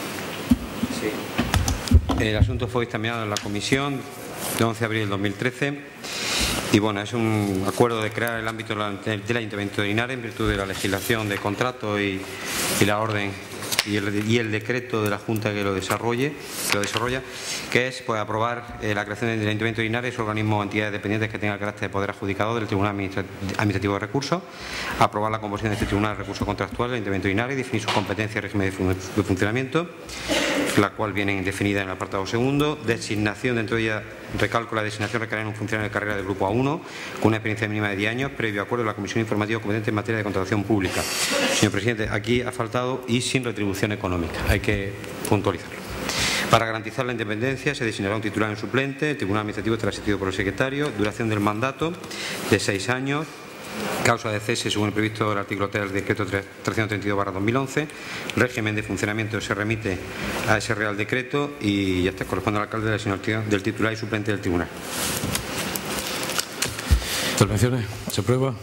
Sí. El asunto fue dictaminado en la comisión de 11 de abril del 2013 y bueno, es un acuerdo de crear el ámbito del Ayuntamiento de Linares en virtud de la legislación de contrato y la orden y el decreto de la Junta que lo desarrolla, que es pues, aprobar la creación del Ayuntamiento de Linares, organismo o entidades dependientes que tenga el carácter de poder adjudicador del Tribunal Administrativo de Recursos, aprobar la composición de este Tribunal de Recursos Contractuales del Ayuntamiento de Linares y definir sus competencias y régimen de funcionamiento, la cual viene definida en el apartado segundo, designación dentro de ella, recalco la designación recaerá en un funcionario de carrera del grupo A1 con una experiencia mínima de 10 años previo acuerdo de la Comisión Informativa competente en materia de contratación pública. Señor presidente, aquí ha faltado y sin retribución económica, hay que puntualizarlo. Para garantizar la independencia se designará un titular en suplente, el Tribunal Administrativo estará asistido por el secretario, duración del mandato de 6 años, causa de cese según el previsto del artículo 3 del decreto 332/2011, régimen de funcionamiento se remite a ese Real Decreto y ya está, corresponde al alcalde de la designación del titular y suplente del tribunal. Intervenciones. Se aprueba.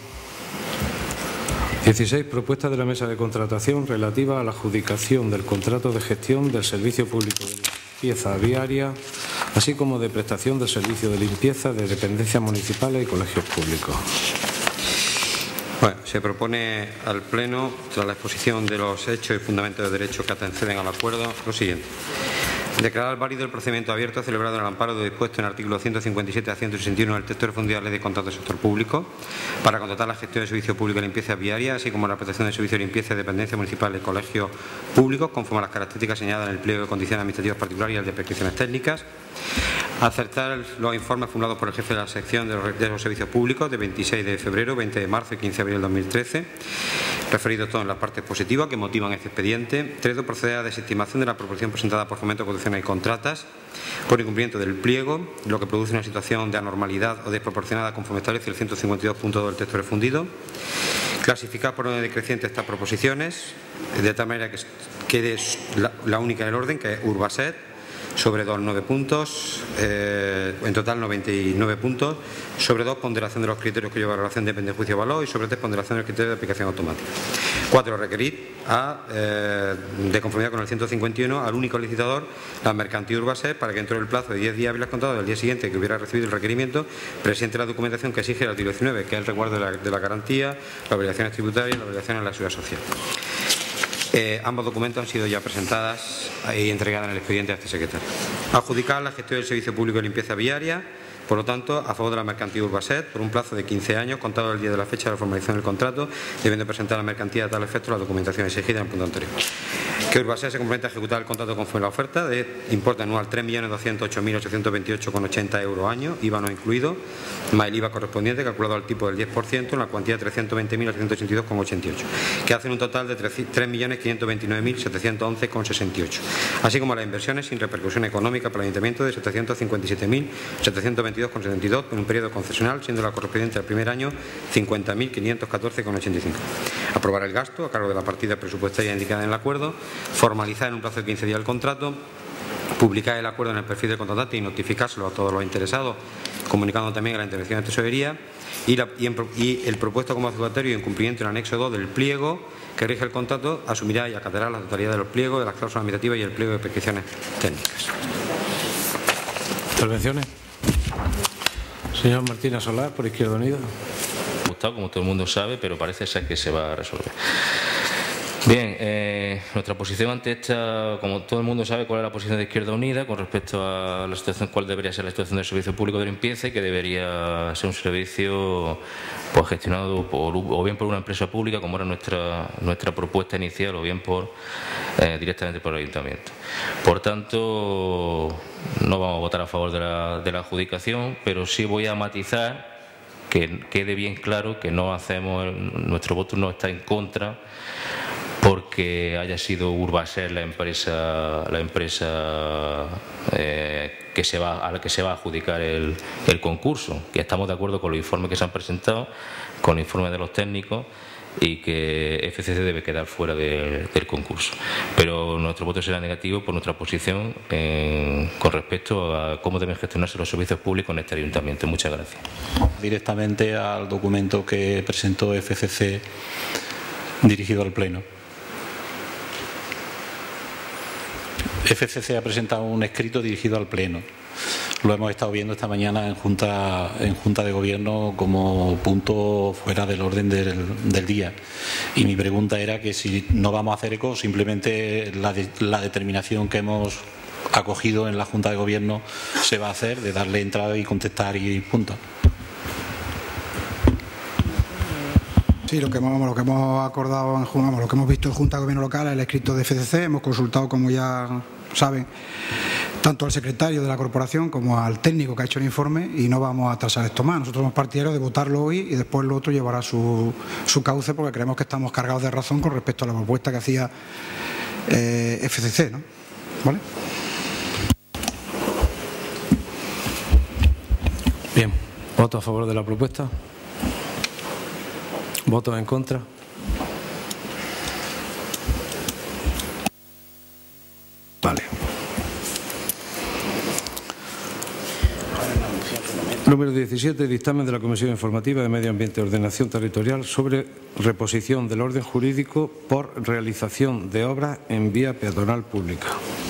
16. Propuesta de la Mesa de Contratación relativa a la adjudicación del contrato de gestión del servicio público de limpieza viaria, así como de prestación del servicio de limpieza de dependencias municipales y colegios públicos. Bueno, se propone al Pleno, tras la exposición de los hechos y fundamentos de derecho que anteceden al acuerdo, lo siguiente. Declarar válido el procedimiento abierto celebrado en el amparo de dispuesto en el artículo 157 a 161 del texto refundido de la Ley de Contratos del Sector Público para contratar la gestión del servicio público de limpieza viaria, así como la prestación del servicio de limpieza de dependencias municipales y colegios públicos, conforme a las características señaladas en el pliego de condiciones administrativas particulares y el de prescripciones técnicas. Acertar los informes formulados por el jefe de la sección de los servicios públicos de 26 de febrero, 20 de marzo y 15 de abril del 2013, referidos todos en las partes positivas que motivan este expediente. 3. Proceder a la desestimación de la proposición presentada por Fomento, Conducciones y Contratas por incumplimiento del pliego, lo que produce una situación de anormalidad o desproporcionada conforme establece el 152.2 del texto refundido. Clasificar por orden decreciente estas proposiciones, de tal manera que quede la única en el orden, que es Urbaset, sobre 2, 9 puntos, en total 99 puntos, sobre 2, ponderación de los criterios que lleva relación depende de juicio de valor, y sobre 3, ponderación de los criterios de aplicación automática. 4, requerir de conformidad con el 151 al único licitador, la mercantil Urbaset, para que dentro del plazo de 10 días hábiles contados del día siguiente que hubiera recibido el requerimiento, presente la documentación que exige el artículo 19, que es el resguardo de la garantía, las obligaciones tributarias y las obligaciones de la seguridad social. Ambos documentos han sido ya presentadas y entregadas en el expediente a este secretario. Adjudicar la gestión del servicio público de limpieza viaria, por lo tanto, a favor de la mercantil Urbaset, por un plazo de 15 años, contado el día de la fecha de la formalización del contrato, debiendo presentar a la mercantil a tal efecto la documentación exigida en el punto anterior. Que Urbaset se compromete a ejecutar el contrato conforme a la oferta de importe anual 3.208.828,80 euros año, IVA no incluido, más el IVA correspondiente calculado al tipo del 10% en la cuantía de 320.882,88, que hacen un total de 3.529.711,68, así como las inversiones sin repercusión económica para el Ayuntamiento de 757.722,72 en un periodo concesional, siendo la correspondiente al primer año 50.514,85. Aprobar el gasto a cargo de la partida presupuestaria indicada en el acuerdo, formalizar en un plazo de 15 días el contrato, publicar el acuerdo en el perfil del contratante y notificárselo a todos los interesados, comunicando también a la intervención de tesorería, y el propuesto como adjudicatario en cumplimiento en el anexo 2 del pliego que rige el contrato asumirá y acatará la totalidad de los pliegos, de las cláusulas administrativas y el pliego de prescripciones técnicas. Intervenciones. Señor Martínez Solar, por Izquierda Unida. Como todo el mundo sabe, pero parece ser que se va a resolver. Bien, nuestra posición ante esta, como todo el mundo sabe cuál es la posición de Izquierda Unida con respecto a la situación, cuál debería ser la situación del servicio público de limpieza, y que debería ser un servicio pues gestionado o bien por una empresa pública, como era nuestra propuesta inicial, o bien directamente por el Ayuntamiento. Por tanto, no vamos a votar a favor de la adjudicación, pero sí voy a matizar que quede bien claro que no hacemos, nuestro voto no está en contra porque haya sido Urbaset la empresa a la que se va a adjudicar el concurso, que estamos de acuerdo con los informes que se han presentado, con el informe de los técnicos, y que FCC debe quedar fuera del concurso. Pero nuestro voto será negativo por nuestra posición con respecto a cómo deben gestionarse los servicios públicos en este ayuntamiento. Muchas gracias. Directamente al documento que presentó FCC dirigido al Pleno. FCC ha presentado un escrito dirigido al Pleno. Lo hemos estado viendo esta mañana en Junta de Gobierno como punto fuera del orden del día. Y mi pregunta era que si no vamos a hacer eco, simplemente la determinación que hemos acogido en la Junta de Gobierno se va a hacer, de darle entrada y contestar y punto. Sí, lo que hemos acordado, lo que hemos visto en Junta de Gobierno Local es el escrito de FCC. Hemos consultado, como ya saben, tanto al secretario de la corporación como al técnico que ha hecho el informe, y no vamos a atrasar esto más. Nosotros somos partidarios de votarlo hoy y después lo otro llevará su cauce, porque creemos que estamos cargados de razón con respecto a la propuesta que hacía FCC, ¿no? ¿Vale? Bien, ¿voto a favor de la propuesta? ¿Votos en contra? Vale. Número 17. Dictamen de la Comisión Informativa de Medio Ambiente y Ordenación Territorial sobre reposición del orden jurídico por realización de obras en vía peatonal pública.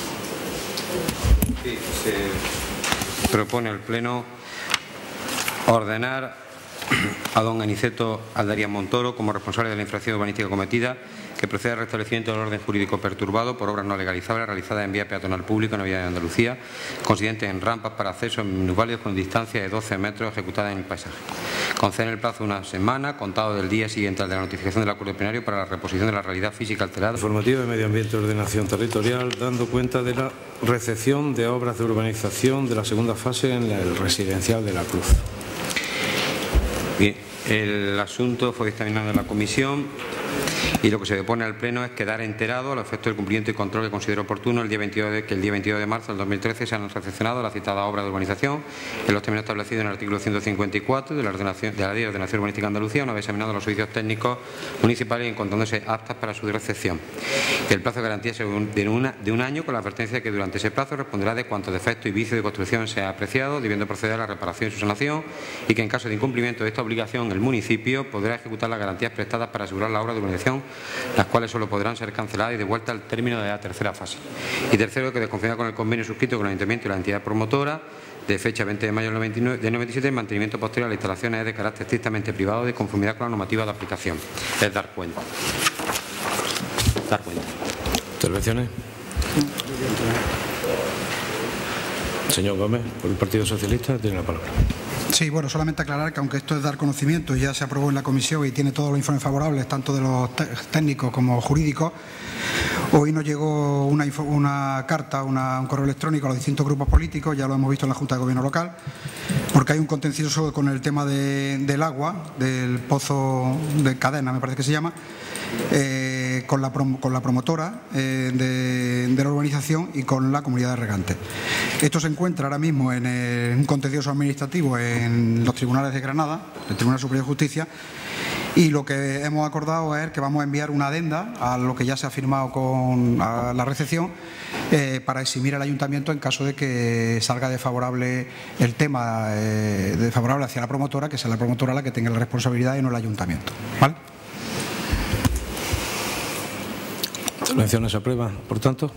Sí, se propone al Pleno ordenar a don Aniceto Aldarias Montoro como responsable de la infracción urbanística cometida que proceda al restablecimiento del orden jurídico perturbado por obras no legalizables realizadas en vía peatonal pública en la vía de Andalucía, consistentes en rampas para acceso en minusválidos con distancia de 12 metros ejecutadas en el paisaje. Conceden el plazo de una semana, contado del día siguiente al de la notificación del acuerdo plenario para la reposición de la realidad física alterada. Informativa de Medio Ambiente y Ordenación Territorial, dando cuenta de la recepción de obras de urbanización de la segunda fase en el residencial de La Cruz. Bien, el asunto fue dictaminado en la comisión y lo que se depone al Pleno es quedar enterado al efecto del cumplimiento y control que considero oportuno que el día 22 de marzo del 2013 se han recepcionado la citada obra de urbanización en los términos establecidos en el artículo 154 de la Ley de Ordenación Urbanística de Andalucía, una vez examinados los servicios técnicos municipales y encontrándose aptas para su recepción. El plazo de garantía es de un año, con la advertencia de que durante ese plazo responderá de cuantos defectos y vicios de construcción se ha apreciado, debiendo proceder a la reparación y su sanación, y que en caso de incumplimiento de esta obligación el municipio podrá ejecutar las garantías prestadas para asegurar la obra de urbanización, las cuales solo podrán ser canceladas y devueltas al término de la tercera fase. Y tercero, que de conformidad con el convenio suscrito con el Ayuntamiento y la entidad promotora de fecha 20 de mayo del 97, el mantenimiento posterior a las instalaciones es de carácter estrictamente privado de conformidad con la normativa de aplicación. Es dar cuenta. ¿Intervenciones? Señor Gómez, por el Partido Socialista, tiene la palabra. Sí, bueno, solamente aclarar que aunque esto es dar conocimiento y ya se aprobó en la comisión y tiene todos los informes favorables, tanto de los técnicos como jurídicos, hoy nos llegó una carta, un correo electrónico a los distintos grupos políticos, ya lo hemos visto en la Junta de Gobierno local, porque hay un contencioso con el tema del agua, del pozo de cadena, me parece que se llama, con la promotora de la urbanización y con la comunidad de regantes. Esto se encuentra ahora mismo en un contencioso administrativo en los tribunales de Granada, el Tribunal Superior de Justicia, y lo que hemos acordado es que vamos a enviar una adenda a lo que ya se ha firmado con la recepción para eximir al ayuntamiento en caso de que salga desfavorable el tema, desfavorable hacia la promotora, que sea la promotora la que tenga la responsabilidad y no el ayuntamiento. ¿Vale? Intervenciones aprueba, por tanto.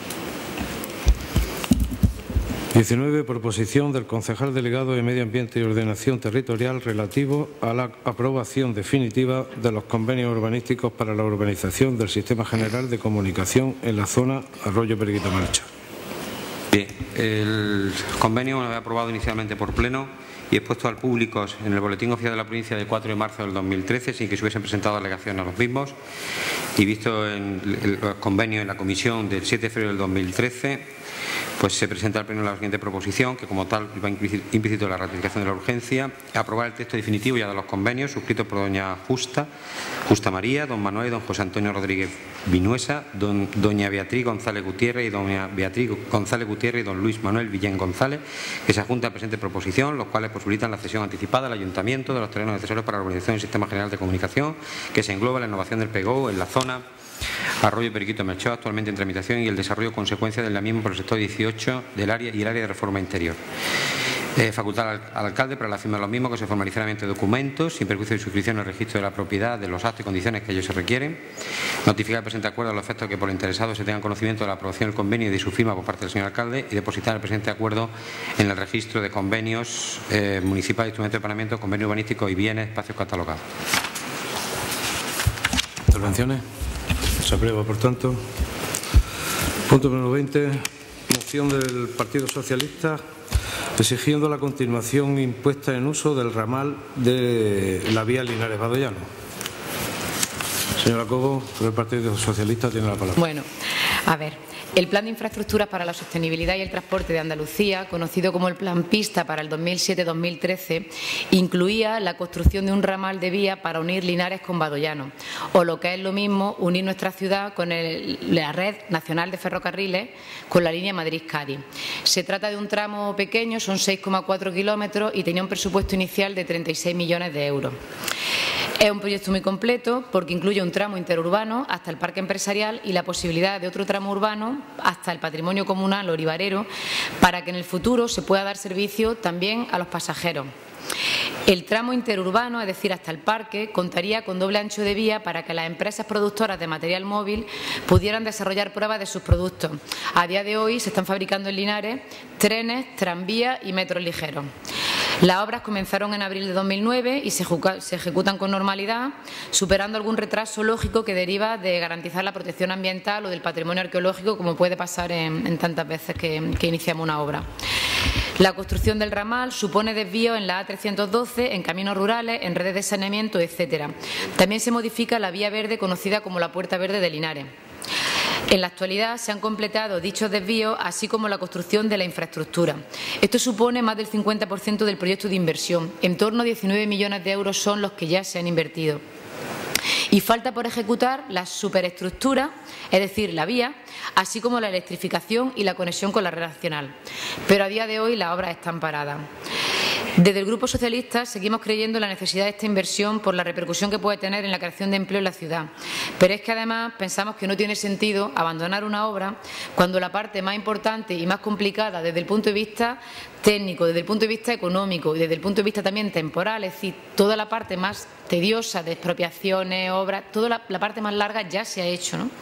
19. Proposición del concejal delegado de Medio Ambiente y Ordenación Territorial relativo a la aprobación definitiva de los convenios urbanísticos para la urbanización del Sistema General de Comunicación en la zona Arroyo Periquito Melchor. Bien, el convenio lo había aprobado inicialmente por Pleno y expuesto al público en el Boletín Oficial de la Provincia del 4 de marzo del 2013 sin que se hubiesen presentado alegaciones a los mismos, y visto en el convenio en la comisión del 7 de febrero del 2013, pues se presenta al Pleno la siguiente proposición, que como tal va implícito la ratificación de la urgencia: aprobar el texto definitivo ya de los convenios suscritos por doña Justa María, don Manuel y don José Antonio Rodríguez Vinuesa, doña Beatriz González Gutiérrez y doña Beatriz González Gutiérrez y don Luis Manuel Villén González, que se adjunta a la presente proposición, los cuales posibilitan la cesión anticipada al ayuntamiento de los terrenos necesarios para la urbanización del Sistema General de Comunicación, que se engloba la innovación del PGO en la zona Arroyo Periquito Melchor, actualmente en tramitación, y el desarrollo consecuencia de la misma por el sector 18 del área y el área de reforma interior. Facultar al alcalde para la firma de los mismos que se formalizará mediante documentos sin perjuicio de suscripción en el registro de la propiedad de los actos y condiciones que ellos se requieren. Notificar el presente acuerdo a los efectos que por el interesado se tengan conocimiento de la aprobación del convenio y de su firma por parte del señor alcalde, y depositar el presente acuerdo en el registro de convenios municipales, instrumentos de planeamiento, convenio urbanístico y bienes, espacios catalogados. ¿Intervenciones? Se aprueba, por tanto. Punto número 20. Moción del Partido Socialista exigiendo la continuación impuesta en uso del ramal de la vía Linares-Badoyano. Señora Cobo, por el Partido Socialista, tiene la palabra. Bueno, a ver. El Plan de Infraestructuras para la Sostenibilidad y el Transporte de Andalucía, conocido como el Plan Pista para el 2007-2013, incluía la construcción de un ramal de vía para unir Linares con Badoyano, o lo que es lo mismo, unir nuestra ciudad con la Red Nacional de Ferrocarriles con la línea Madrid-Cádiz. Se trata de un tramo pequeño, son 6,4 kilómetros y tenía un presupuesto inicial de 36 millones de euros. Es un proyecto muy completo porque incluye un tramo interurbano hasta el parque empresarial y la posibilidad de otro tramo urbano hasta el patrimonio comunal olivarero para que en el futuro se pueda dar servicio también a los pasajeros. El tramo interurbano, es decir, hasta el parque, contaría con doble ancho de vía para que las empresas productoras de material móvil pudieran desarrollar pruebas de sus productos. A día de hoy se están fabricando en Linares trenes, tranvías y metros ligeros. Las obras comenzaron en abril de 2009 y se ejecutan con normalidad, superando algún retraso lógico que deriva de garantizar la protección ambiental o del patrimonio arqueológico, como puede pasar en tantas veces que iniciamos una obra. La construcción del ramal supone desvíos en la A312, en caminos rurales, en redes de saneamiento, etcétera. También se modifica la vía verde conocida como la Puerta Verde de Linares. En la actualidad se han completado dichos desvíos, así como la construcción de la infraestructura. Esto supone más del 50% del proyecto de inversión. En torno a 19 millones de euros son los que ya se han invertido. Y falta por ejecutar la superestructura, es decir, la vía, así como la electrificación y la conexión con la red nacional. Pero a día de hoy las obras están paradas. Desde el Grupo Socialista seguimos creyendo en la necesidad de esta inversión por la repercusión que puede tener en la creación de empleo en la ciudad. Pero es que además pensamos que no tiene sentido abandonar una obra cuando la parte más importante y más complicada desde el punto de vista técnico, desde el punto de vista económico y desde el punto de vista también temporal, es decir, toda la parte más tediosa de expropiaciones, obras, toda la parte más larga ya se ha hecho, ¿no?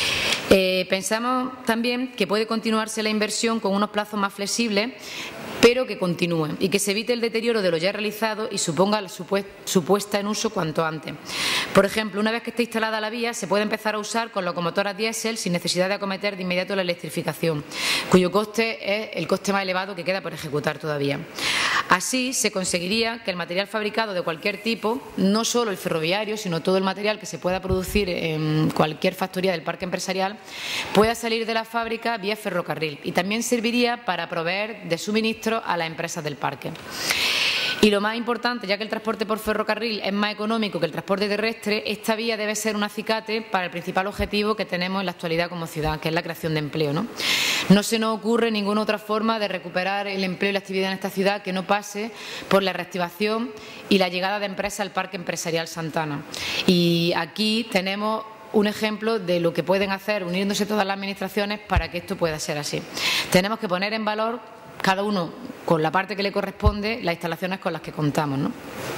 Pensamos también que puede continuarse la inversión con unos plazos más flexibles, pero que continúen y que se evite el deterioro de lo ya realizado y suponga su puesta en uso cuanto antes. Por ejemplo, una vez que esté instalada la vía, se puede empezar a usar con locomotoras diésel sin necesidad de acometer de inmediato la electrificación, cuyo coste es el coste más elevado que queda por ejecutar todavía. Así se conseguiría que el material fabricado de cualquier tipo, no solo el ferroviario, sino todo el material que se pueda producir en cualquier factoría del parque empresarial, pueda salir de la fábrica vía ferrocarril y también serviría para proveer de suministro a las empresas del parque. Y lo más importante, ya que el transporte por ferrocarril es más económico que el transporte terrestre, esta vía debe ser un acicate para el principal objetivo que tenemos en la actualidad como ciudad, que es la creación de empleo, ¿no? No se nos ocurre ninguna otra forma de recuperar el empleo y la actividad en esta ciudad que no pase por la reactivación y la llegada de empresas al Parque Empresarial Santana. Y aquí tenemos un ejemplo de lo que pueden hacer uniéndose todas las administraciones para que esto pueda ser así. Tenemos que poner en valor, cada uno con la parte que le corresponde, las instalaciones con las que contamos, ¿no?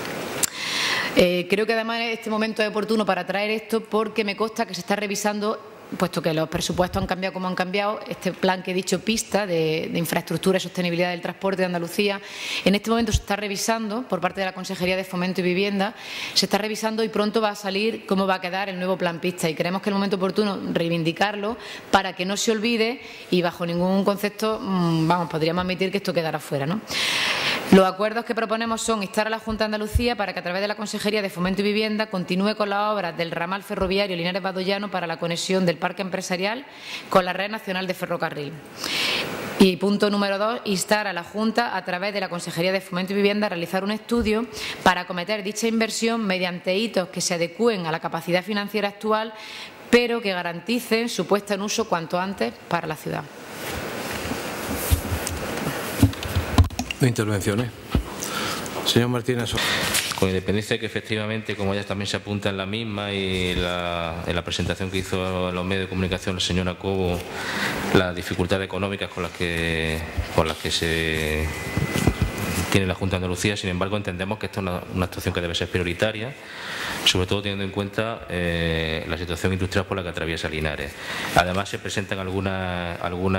Creo que además este momento es oportuno para traer esto porque me consta que se está revisando, puesto que los presupuestos han cambiado como han cambiado, este plan que he dicho, pista de infraestructura y sostenibilidad del transporte de Andalucía, en este momento se está revisando por parte de la Consejería de Fomento y Vivienda, se está revisando y pronto va a salir cómo va a quedar el nuevo plan pista y creemos que es el momento oportuno reivindicarlo para que no se olvide y bajo ningún concepto, podríamos admitir que esto quedará fuera, ¿no? Los acuerdos que proponemos son instar a la Junta de Andalucía para que a través de la Consejería de Fomento y Vivienda continúe con las obras del ramal ferroviario Linares-Badollano para la conexión del parque empresarial con la red nacional de ferrocarril. Y punto número 2, instar a la Junta a través de la Consejería de Fomento y Vivienda a realizar un estudio para acometer dicha inversión mediante hitos que se adecúen a la capacidad financiera actual, pero que garanticen su puesta en uso cuanto antes para la ciudad. Intervenciones. Señor Martínez. Con independencia de que efectivamente, como ya también se apunta en la misma y en la presentación que hizo en los medios de comunicación la señora Cobo, las dificultades económicas con las que se tiene la Junta de Andalucía, sin embargo entendemos que esta es una actuación que debe ser prioritaria, sobre todo teniendo en cuenta la situación industrial por la que atraviesa Linares. Además se presentan algunas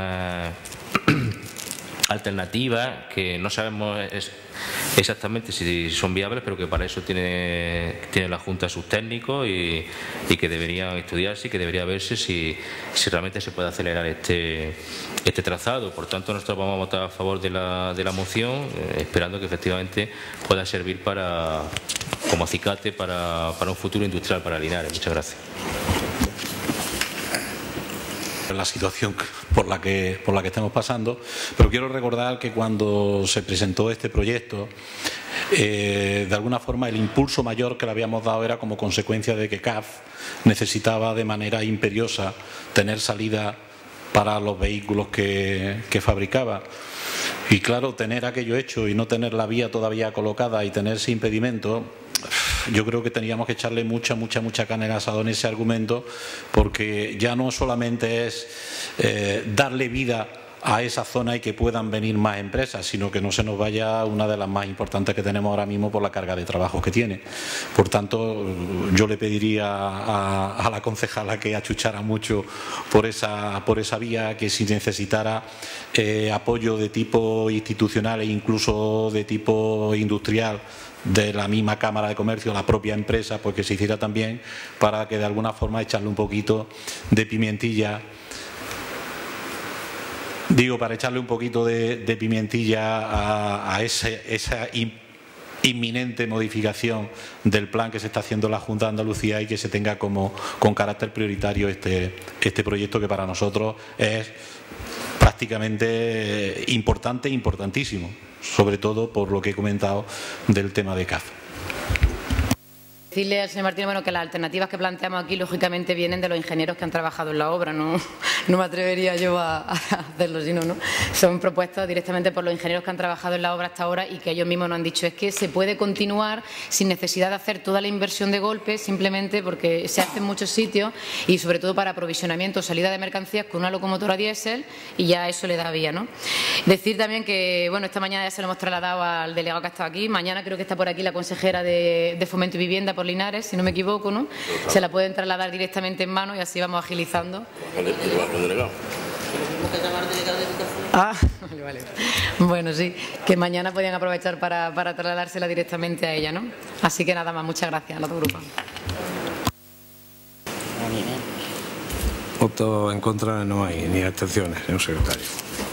alternativas que no sabemos exactamente si son viables, pero que para eso tiene la Junta sus técnicos y que deberían estudiarse y que debería verse si realmente se puede acelerar este trazado. Por tanto, nosotros vamos a votar a favor de la moción, esperando que efectivamente pueda servir como acicate para un futuro industrial para Linares. Muchas gracias. La situación por la que estamos pasando, pero quiero recordar que cuando se presentó este proyecto, de alguna forma el impulso mayor que le habíamos dado era como consecuencia de que CAF necesitaba de manera imperiosa tener salida para los vehículos que fabricaba. Y claro, tener aquello hecho y no tener la vía todavía colocada y tener ese impedimento, yo creo que teníamos que echarle mucha carne al asador en ese argumento, porque ya no solamente es darle vida a esa zona y que puedan venir más empresas, sino que no se nos vaya una de las más importantes que tenemos ahora mismo por la carga de trabajo que tiene. Por tanto, yo le pediría a la concejala que achuchara mucho por esa vía, que si necesitara apoyo de tipo institucional e incluso de tipo industrial de la misma Cámara de Comercio, la propia empresa, pues que se hiciera también, para que de alguna forma echarle un poquito de pimientilla. Digo, para echarle un poquito de pimientilla a esa inminente modificación del plan que se está haciendo la Junta de Andalucía, y que se tenga con carácter prioritario este proyecto, que para nosotros es prácticamente importante e importantísimo, sobre todo por lo que he comentado del tema de CAF. Decirle al señor Martínez, bueno, que las alternativas que planteamos aquí, lógicamente, vienen de los ingenieros que han trabajado en la obra. No me atrevería yo a hacerlo, sino, ¿no? Son propuestas directamente por los ingenieros que han trabajado en la obra hasta ahora, y que ellos mismos nos han dicho es que se puede continuar sin necesidad de hacer toda la inversión de golpe, simplemente porque se hace en muchos sitios, y sobre todo para aprovisionamiento o salida de mercancías con una locomotora diésel, y ya eso le da vía, ¿no? Decir también que, bueno, esta mañana ya se lo hemos trasladado al delegado que ha estado aquí. Mañana creo que está por aquí la consejera de Fomento y Vivienda por Linares, si no me equivoco, ¿no? Se la pueden trasladar directamente en mano y así vamos agilizando. Ah, vale. Bueno, sí, que mañana podían aprovechar para trasladársela directamente a ella, ¿no? Así que nada más, muchas gracias a los dos grupos. Votos en contra no hay, ni abstenciones, señor secretario.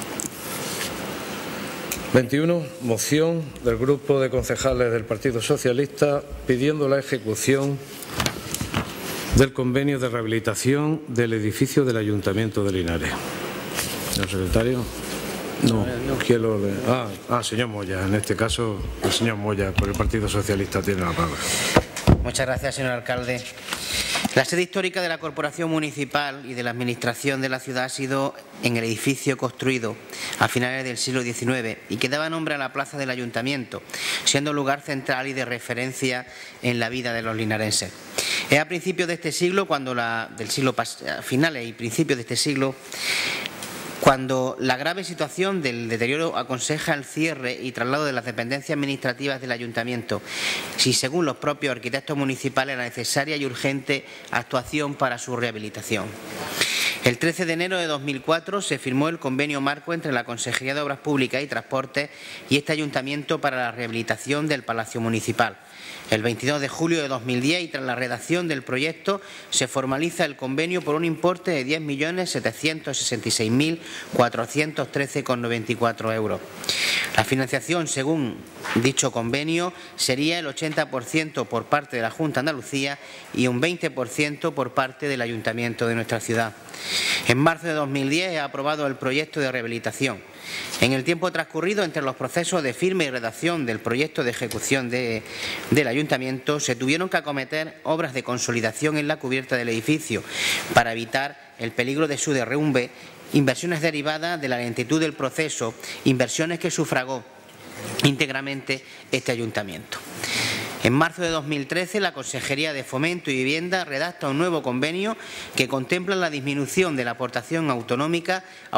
21. Moción del Grupo de Concejales del Partido Socialista pidiendo la ejecución del convenio de rehabilitación del edificio del Ayuntamiento de Linares. Señor secretario. No, quiero... señor Moya. En este caso, el señor Moya, por el Partido Socialista, tiene la palabra. Muchas gracias, señor alcalde. La sede histórica de la Corporación Municipal y de la Administración de la ciudad ha sido en el edificio construido a finales del siglo XIX y que daba nombre a la plaza del Ayuntamiento, siendo lugar central y de referencia en la vida de los linarenses. Es a principios de este siglo, finales y principios de este siglo, cuando la grave situación del deterioro aconseja el cierre y traslado de las dependencias administrativas del Ayuntamiento, si según los propios arquitectos municipales era necesaria y urgente actuación para su rehabilitación. El 13 de enero de 2004 se firmó el convenio marco entre la Consejería de Obras Públicas y Transportes y este Ayuntamiento para la rehabilitación del Palacio Municipal. El 22 de julio de 2010, y tras la redacción del proyecto, se formaliza el convenio por un importe de 10.766.413,94 euros. La financiación, según dicho convenio, sería el 80% por parte de la Junta de Andalucía y un 20% por parte del Ayuntamiento de nuestra ciudad. En marzo de 2010 he aprobado el proyecto de rehabilitación. En el tiempo transcurrido entre los procesos de firma y redacción del proyecto de ejecución del Ayuntamiento, se tuvieron que acometer obras de consolidación en la cubierta del edificio para evitar el peligro de su derrumbe, inversiones derivadas de la lentitud del proceso, inversiones que sufragó íntegramente este Ayuntamiento. En marzo de 2013, la Consejería de Fomento y Vivienda redacta un nuevo convenio que contempla la disminución de la aportación autonómica a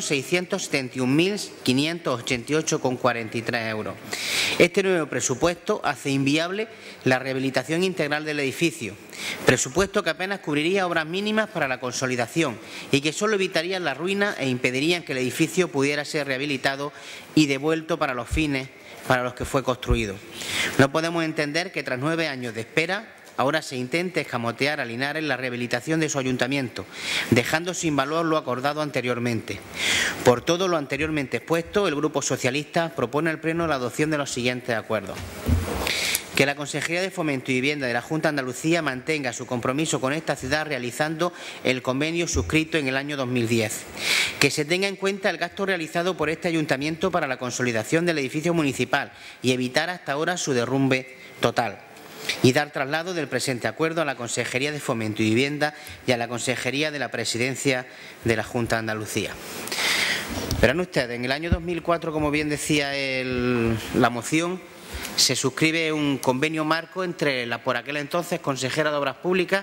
1.671.588,43 euros. Este nuevo presupuesto hace inviable la rehabilitación integral del edificio, presupuesto que apenas cubriría obras mínimas para la consolidación y que solo evitarían la ruina e impedirían que el edificio pudiera ser rehabilitado y devuelto para los fines para los que fue construido. No podemos entender que tras 9 años de espera ahora se intente escamotear a Linares la rehabilitación de su ayuntamiento, dejando sin valor lo acordado anteriormente. Por todo lo anteriormente expuesto, el Grupo Socialista propone al Pleno la adopción de los siguientes acuerdos. Que la Consejería de Fomento y Vivienda de la Junta de Andalucía mantenga su compromiso con esta ciudad realizando el convenio suscrito en el año 2010. Que se tenga en cuenta el gasto realizado por este Ayuntamiento para la consolidación del edificio municipal y evitar hasta ahora su derrumbe total. Y dar traslado del presente acuerdo a la Consejería de Fomento y Vivienda y a la Consejería de la Presidencia de la Junta de Andalucía. Verán ustedes, en el año 2004, como bien decía la moción, se suscribe un convenio marco entre la por aquel entonces consejera de Obras Públicas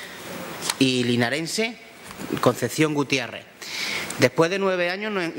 y linarense Concepción Gutiérrez. Después de 9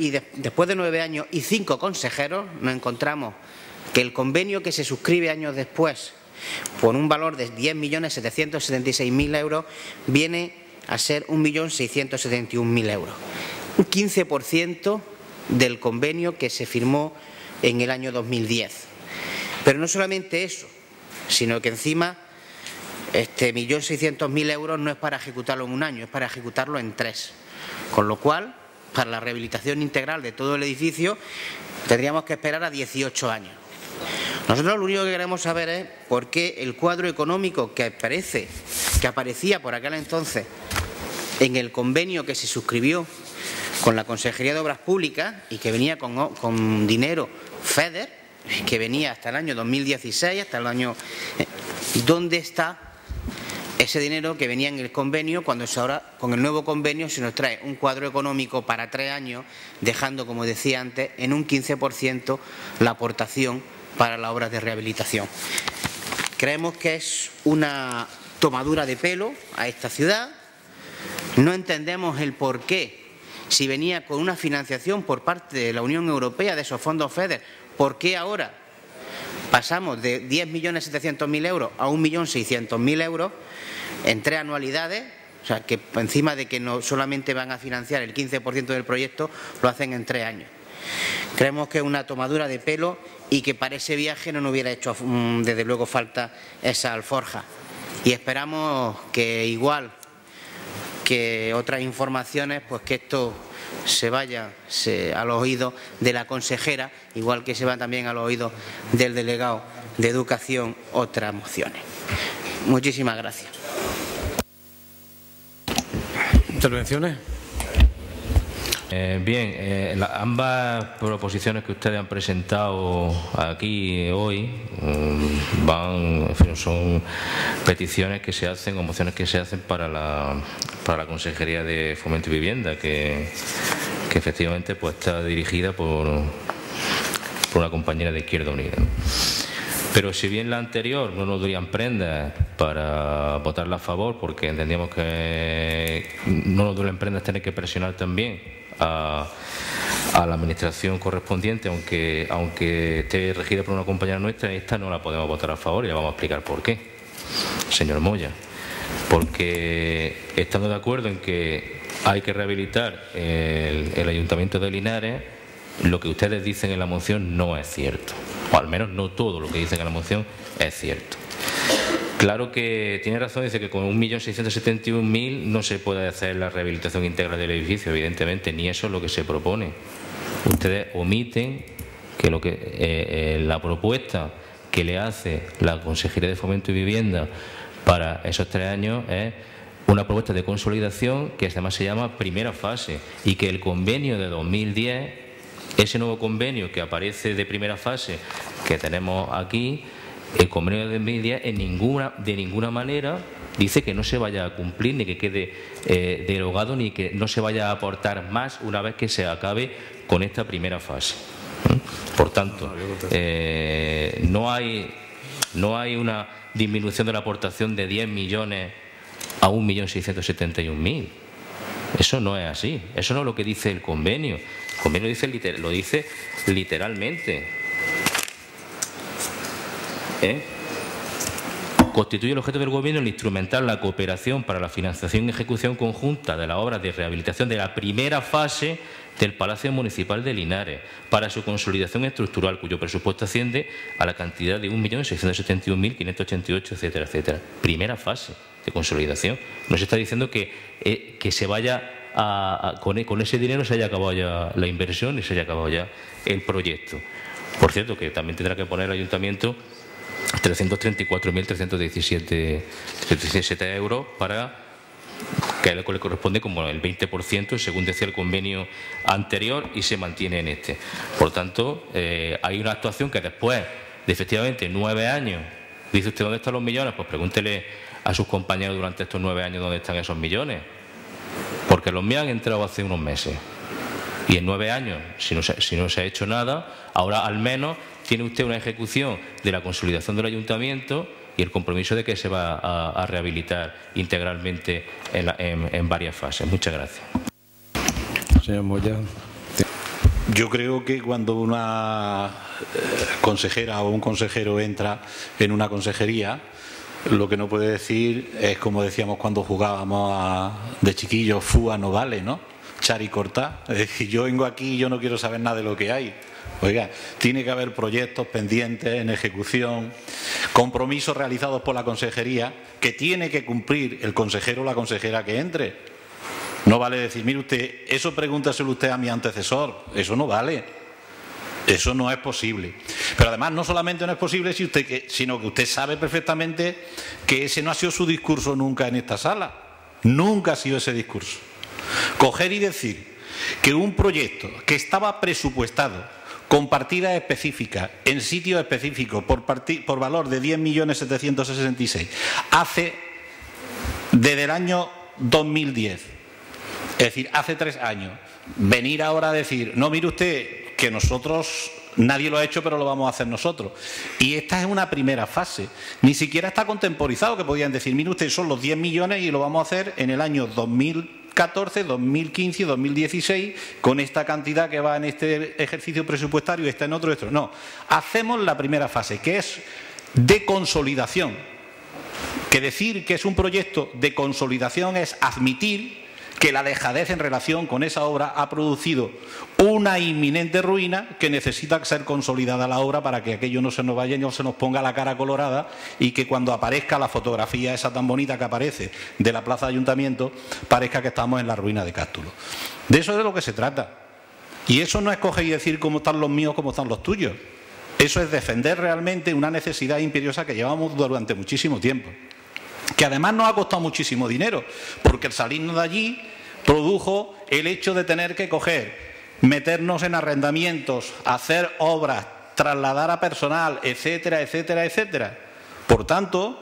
años y 5 consejeros, nos encontramos que el convenio que se suscribe años después por un valor de 10.776.000 euros viene a ser 1.671.000 euros. Un 15% del convenio que se firmó en el año 2010. Pero no solamente eso, sino que encima este 1.600.000 euros no es para ejecutarlo en un año, es para ejecutarlo en 3. Con lo cual, para la rehabilitación integral de todo el edificio, tendríamos que esperar a 18 años. Nosotros lo único que queremos saber es por qué el cuadro económico que aparecía por aquel entonces en el convenio que se suscribió con la Consejería de Obras Públicas y que venía con dinero FEDER, que venía hasta el año 2016, hasta el año... ¿Dónde está ese dinero que venía en el convenio cuando ahora con el nuevo convenio se nos trae un cuadro económico para 3 años, dejando, como decía antes, en un 15% la aportación para las obras de rehabilitación? Creemos que es una tomadura de pelo a esta ciudad. No entendemos el porqué, si venía con una financiación por parte de la Unión Europea de esos fondos FEDER, ¿por qué ahora pasamos de 10.700.000 euros a 1.600.000 euros en 3 anualidades? O sea, que encima de que no solamente van a financiar el 15% del proyecto, lo hacen en 3 años. Creemos que es una tomadura de pelo y que para ese viaje no nos hubiera hecho desde luego falta esa alforja. Y esperamos que, igual que otras informaciones, pues que esto se vaya a los oídos de la consejera, igual que se va también a los oídos del delegado de Educación, otras mociones. Muchísimas gracias. ¿Intervenciones? Ambas proposiciones que ustedes han presentado aquí hoy son peticiones que se hacen o mociones que se hacen para la Consejería de Fomento y Vivienda, que efectivamente pues está dirigida por una compañera de Izquierda Unida. Pero si bien la anterior no nos darían prendas para votarla a favor, porque entendíamos que no nos duelen prendas tener que presionar también a la administración correspondiente, aunque esté regida por una compañera nuestra, esta no la podemos votar a favor y le vamos a explicar por qué, señor Moya. Porque estando de acuerdo en que hay que rehabilitar el Ayuntamiento de Linares, lo que ustedes dicen en la moción no es cierto, o al menos no todo lo que dicen en la moción es cierto. Claro que tiene razón, dice que con 1.671.000 no se puede hacer la rehabilitación íntegra del edificio, evidentemente, ni eso es lo que se propone. Ustedes omiten que la propuesta que le hace la Consejería de Fomento y Vivienda para esos 3 años es una propuesta de consolidación que además se llama primera fase, y que el convenio de 2010, ese nuevo convenio que aparece de primera fase que tenemos aquí, el convenio de 2010 de ninguna manera dice que no se vaya a cumplir, ni que quede derogado, ni que no se vaya a aportar más una vez que se acabe con esta primera fase. Por tanto, no hay una disminución de la aportación de 10 millones a 1.671.000. Eso no es así. Eso no es lo que dice el convenio. El convenio lo dice literalmente. Constituye el objeto del Gobierno el instrumentar la cooperación para la financiación y ejecución conjunta de las obras de rehabilitación de la primera fase del Palacio Municipal de Linares para su consolidación estructural, cuyo presupuesto asciende a la cantidad de 1.671.588, etcétera, etcétera. Primera fase de consolidación. No se está diciendo que se vaya con ese dinero se haya acabado ya la inversión y se haya acabado ya el proyecto. Por cierto, que también tendrá que poner el Ayuntamiento 334.317 euros para que a él le corresponde como el 20%, según decía el convenio anterior, y se mantiene en este. Por tanto, hay una actuación que después de efectivamente 9 años, dice usted, ¿dónde están los millones? Pues pregúntele a sus compañeros durante estos 9 años dónde están esos millones, porque los míos han entrado hace unos meses. Y en 9 años, si no se ha hecho nada, ahora al menos tiene usted una ejecución de la consolidación del ayuntamiento y el compromiso de que se va a rehabilitar integralmente en varias fases. Muchas gracias. Señor Moya. Yo creo que cuando una consejera o un consejero entra en una consejería, lo que no puede decir es, como decíamos cuando jugábamos de chiquillos, fúa no vale, ¿no? Char y cortar. Es decir, yo vengo aquí y yo no quiero saber nada de lo que hay. Oiga, tiene que haber proyectos pendientes en ejecución, compromisos realizados por la consejería que tiene que cumplir el consejero o la consejera que entre. No vale decir, mire usted, eso pregúntaselo usted a mi antecesor. Eso no vale. Eso no es posible. Pero además no solamente no es posible, sino que usted sabe perfectamente que ese no ha sido su discurso nunca en esta sala. Nunca ha sido ese discurso. Coger y decir que un proyecto que estaba presupuestado con partidas específicas, en sitios específicos, por valor de 10.766.000, hace desde el año 2010, es decir, hace 3 años, venir ahora a decir, no, mire usted, que nosotros, nadie lo ha hecho, pero lo vamos a hacer nosotros. Y esta es una primera fase. Ni siquiera está contemporizado, que podían decir, mire usted, son los 10 millones y lo vamos a hacer en el año 2014, 2015 y 2016, con esta cantidad que va en este ejercicio presupuestario y está en otro. No, hacemos la primera fase, que es de consolidación. Que decir que es un proyecto de consolidación es admitir que la dejadez en relación con esa obra ha producido una inminente ruina que necesita ser consolidada la obra para que aquello no se nos vaya y no se nos ponga la cara colorada y que cuando aparezca la fotografía esa tan bonita que aparece de la plaza de ayuntamiento parezca que estamos en la ruina de Cástulo. De eso es de lo que se trata. Y eso no es coger y decir cómo están los míos, cómo están los tuyos. Eso es defender realmente una necesidad imperiosa que llevamos durante muchísimo tiempo. Que además nos ha costado muchísimo dinero, porque el salirnos de allí produjo el hecho de tener que coger, meternos en arrendamientos, hacer obras, trasladar a personal, etcétera, etcétera, etcétera. Por tanto,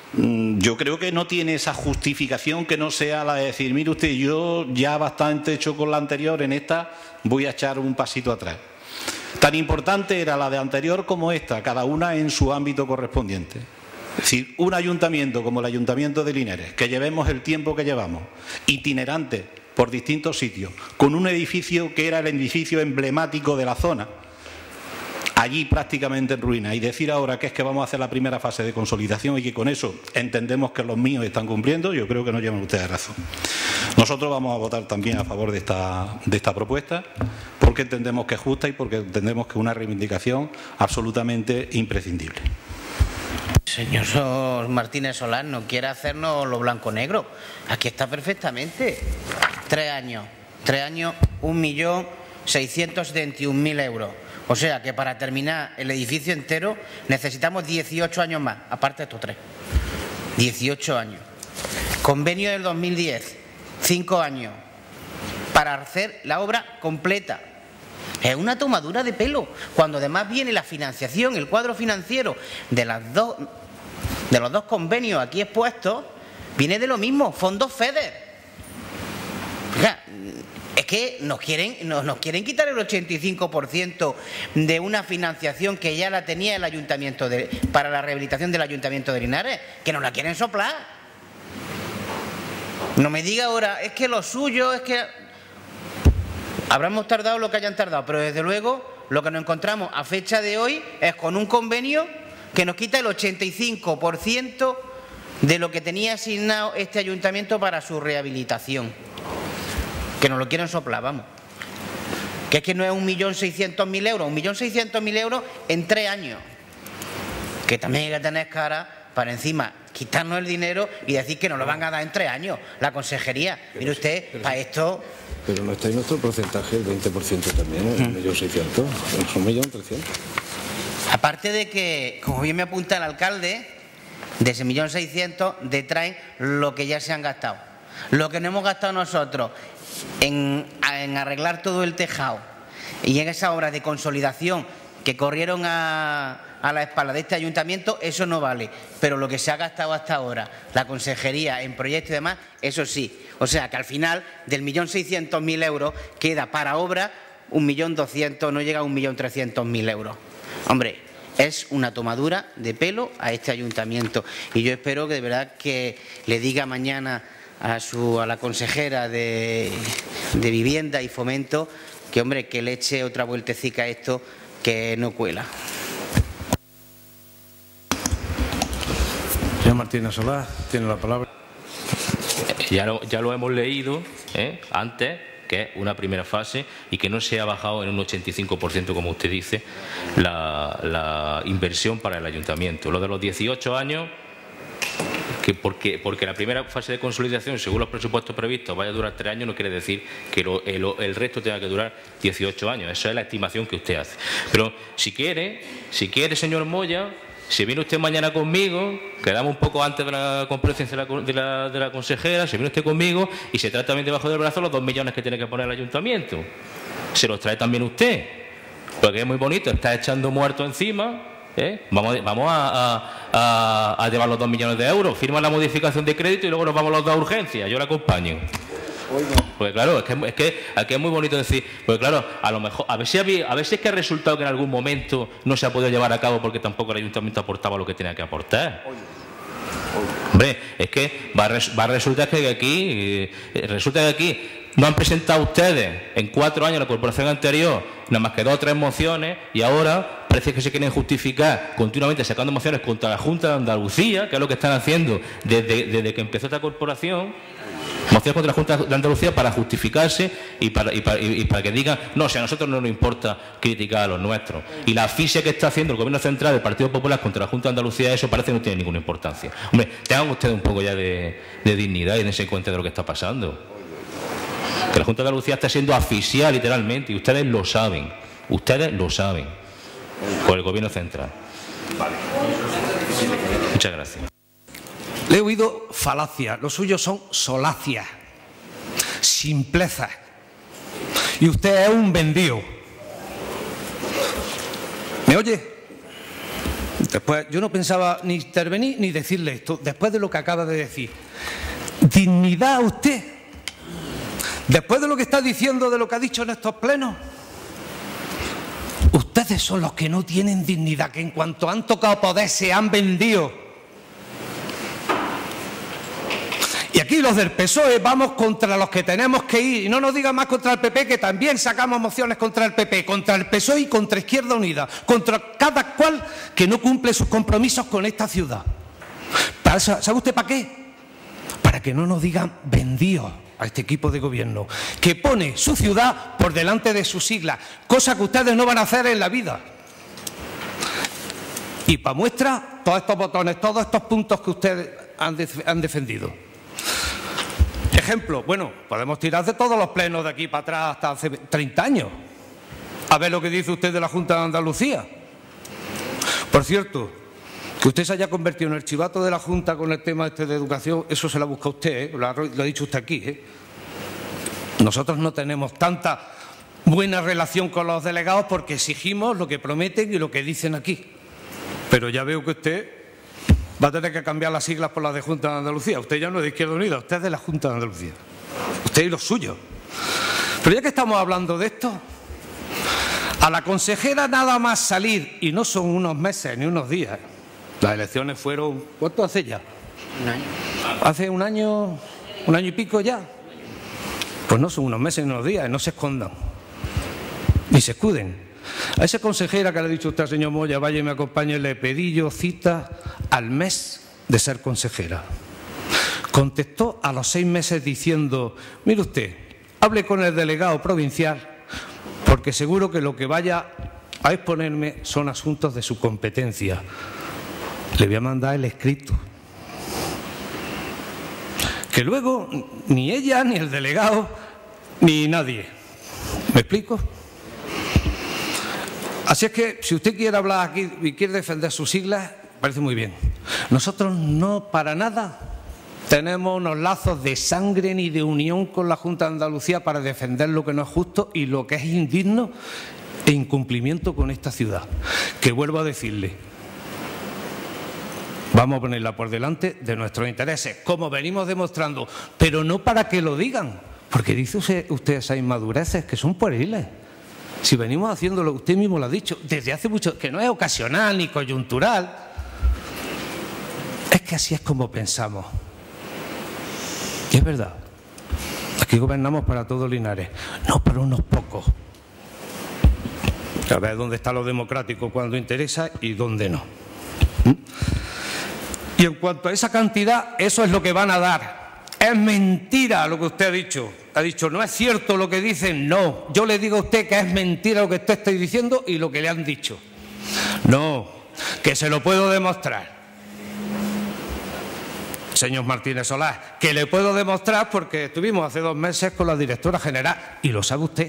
yo creo que no tiene esa justificación que no sea la de decir, mire usted, yo ya bastante hecho con la anterior, en esta voy a echar un pasito atrás. Tan importante era la de anterior como esta, cada una en su ámbito correspondiente. Es decir, un ayuntamiento como el Ayuntamiento de Linares, que llevemos el tiempo que llevamos, itinerante por distintos sitios, con un edificio que era el edificio emblemático de la zona, allí prácticamente en ruina, y decir ahora que es que vamos a hacer la primera fase de consolidación y que con eso entendemos que los míos están cumpliendo, yo creo que no llevan ustedes razón. Nosotros vamos a votar también a favor de esta propuesta, porque entendemos que es justa y porque entendemos que es una reivindicación absolutamente imprescindible. Señor Martínez Solán, no quiere hacernos lo blanco-negro. Aquí está perfectamente. 3 años. 3 años, 1.671.000 euros. O sea que para terminar el edificio entero necesitamos 18 años más, aparte de estos 3. 18 años. Convenio del 2010, 5 años. Para hacer la obra completa. Es una tomadura de pelo, cuando además viene la financiación, el cuadro financiero de los dos convenios aquí expuestos, viene de lo mismo, fondos FEDER. Oiga, es que nos quieren quitar el 85% de una financiación que ya la tenía el Ayuntamiento para la rehabilitación del Ayuntamiento de Linares, que nos la quieren soplar. No me diga ahora, es que lo suyo es que... Habremos tardado lo que hayan tardado, pero desde luego lo que nos encontramos a fecha de hoy es con un convenio que nos quita el 85% de lo que tenía asignado este ayuntamiento para su rehabilitación. Que nos lo quieren soplar, vamos. Que es que no es 1.600.000 euros, 1.600.000 euros en 3 años. Que también hay que tener cara para encima quitarnos el dinero y decir que nos lo van a dar en 3 años. La consejería, mire usted, para esto... Pero no está en nuestro porcentaje, el 20% también, el 1.600.000, son 1.300.000. Aparte de que, como bien me apunta el alcalde, de ese 1.600.000 detraen lo que ya se han gastado. Lo que no hemos gastado nosotros en arreglar todo el tejado y en esas obras de consolidación que corrieron a la espalda de este ayuntamiento, eso no vale. Pero lo que se ha gastado hasta ahora, la consejería en proyectos y demás, eso sí. O sea que al final del 1.600.000 euros queda para obra 1.200.000, no llega a 1.300.000 euros. Hombre, es una tomadura de pelo a este ayuntamiento y yo espero que de verdad que le diga mañana a la consejera de Vivienda y Fomento que, hombre, que le eche otra vueltecica a esto, que no cuela. Señor Martínez Solá, tiene la palabra. Ya lo hemos leído antes, que es una primera fase y que no se ha bajado en un 85%, como usted dice, la inversión para el ayuntamiento. Lo de los 18 años, porque la primera fase de consolidación, según los presupuestos previstos, vaya a durar 3 años, no quiere decir que el resto tenga que durar 18 años. Esa es la estimación que usted hace. Pero si quiere, señor Moya, si viene usted mañana conmigo, quedamos un poco antes de la comparecencia de la consejera, se viene usted conmigo y se trae también debajo del brazo los 2 millones que tiene que poner el ayuntamiento. Se los trae también usted, porque es muy bonito, está echando muerto encima. Vamos a llevar los 2 millones de euros, firma la modificación de crédito y luego nos vamos los dos a urgencias. Yo le acompaño. Porque claro, es que aquí es muy bonito decir, porque claro, a lo mejor, a ver si es que ha resultado que en algún momento no se ha podido llevar a cabo porque tampoco el ayuntamiento aportaba lo que tenía que aportar. Hombre, es que va a resultar que aquí no han presentado ustedes en 4 años la corporación anterior nada más que 2 o 3 mociones y ahora parece que se quieren justificar continuamente sacando mociones contra la Junta de Andalucía, que es lo que están haciendo desde que empezó esta corporación. Mociones contra la Junta de Andalucía para justificarse y para que digan, no, si a nosotros no nos importa criticar a los nuestros. Y la asfixia que está haciendo el Gobierno Central del Partido Popular contra la Junta de Andalucía, eso parece que no tiene ninguna importancia. Hombre, tengan ustedes un poco ya de dignidad y dense cuenta de lo que está pasando. Que la Junta de Andalucía está siendo asfixiada literalmente y ustedes lo saben. Ustedes lo saben. Por el Gobierno Central. Vale. Muchas gracias. Le he oído falacias, lo suyo son solacias, simplezas. Y usted es un vendido. ¿Me oye? Después, yo no pensaba ni intervenir ni decirle esto, después de lo que acaba de decir. ¿Dignidad a usted? Después de lo que está diciendo, de lo que ha dicho en estos plenos. Ustedes son los que no tienen dignidad, que en cuanto han tocado poder se han vendido. Y aquí los del PSOE vamos contra los que tenemos que ir. Y no nos digan más contra el PP, que también sacamos mociones contra el PP, contra el PSOE y contra Izquierda Unida. Contra cada cual que no cumple sus compromisos con esta ciudad. ¿Sabe usted para qué? Para que no nos digan vendidos a este equipo de gobierno, que pone su ciudad por delante de sus siglas, cosa que ustedes no van a hacer en la vida. Y para muestra, todos estos botones, todos estos puntos que ustedes han defendido. Ejemplo, bueno, podemos tirar de todos los plenos de aquí para atrás hasta hace 30 años. A ver lo que dice usted de la Junta de Andalucía. Por cierto, que usted se haya convertido en el chivato de la Junta con el tema este de educación, eso se lo ha buscado usted, lo ha dicho usted aquí. Nosotros no tenemos tanta buena relación con los delegados porque exigimos lo que prometen y lo que dicen aquí. Pero ya veo que usted va a tener que cambiar las siglas por las de Junta de Andalucía. Usted ya no es de Izquierda Unida, usted es de la Junta de Andalucía. Usted y los suyos. Pero ya que estamos hablando de esto, a la consejera nada más salir, y no son unos meses ni unos días, las elecciones fueron, ¿cuánto hace ya? Un año. Hace un año y pico ya. Pues no son unos meses ni unos días, no se escondan, ni se escuden. A esa consejera que le ha dicho usted al señor Moya, vaya y me acompañe, le pedí yo cita al mes de ser consejera. Contestó a los 6 meses diciendo, mire usted, hable con el delegado provincial porque seguro que lo que vaya a exponerme son asuntos de su competencia. Le voy a mandar el escrito. Que luego ni ella, ni el delegado, ni nadie. ¿Me explico? Así es que, si usted quiere hablar aquí y quiere defender sus siglas, parece muy bien. Nosotros no, para nada, tenemos unos lazos de sangre ni de unión con la Junta de Andalucía para defender lo que no es justo y lo que es indigno e incumplimiento con esta ciudad. Que vuelvo a decirle, vamos a ponerla por delante de nuestros intereses, como venimos demostrando, pero no para que lo digan, porque dice usted esas inmadureces que son pueriles. Si venimos haciéndolo, usted mismo lo ha dicho, desde hace mucho, que no es ocasional ni coyuntural, es que así es como pensamos. Y es verdad, aquí gobernamos para todo Linares, no para unos pocos. A ver dónde está lo democrático cuando interesa y dónde no. Y en cuanto a esa cantidad, eso es lo que van a dar. Es mentira lo que usted ha dicho. Ha dicho, no es cierto lo que dicen, no. Yo le digo a usted que es mentira lo que usted está diciendo y lo que le han dicho. No, que se lo puedo demostrar. Señor Martínez Solás, que le puedo demostrar porque estuvimos hace 2 meses con la directora general y lo sabe usted.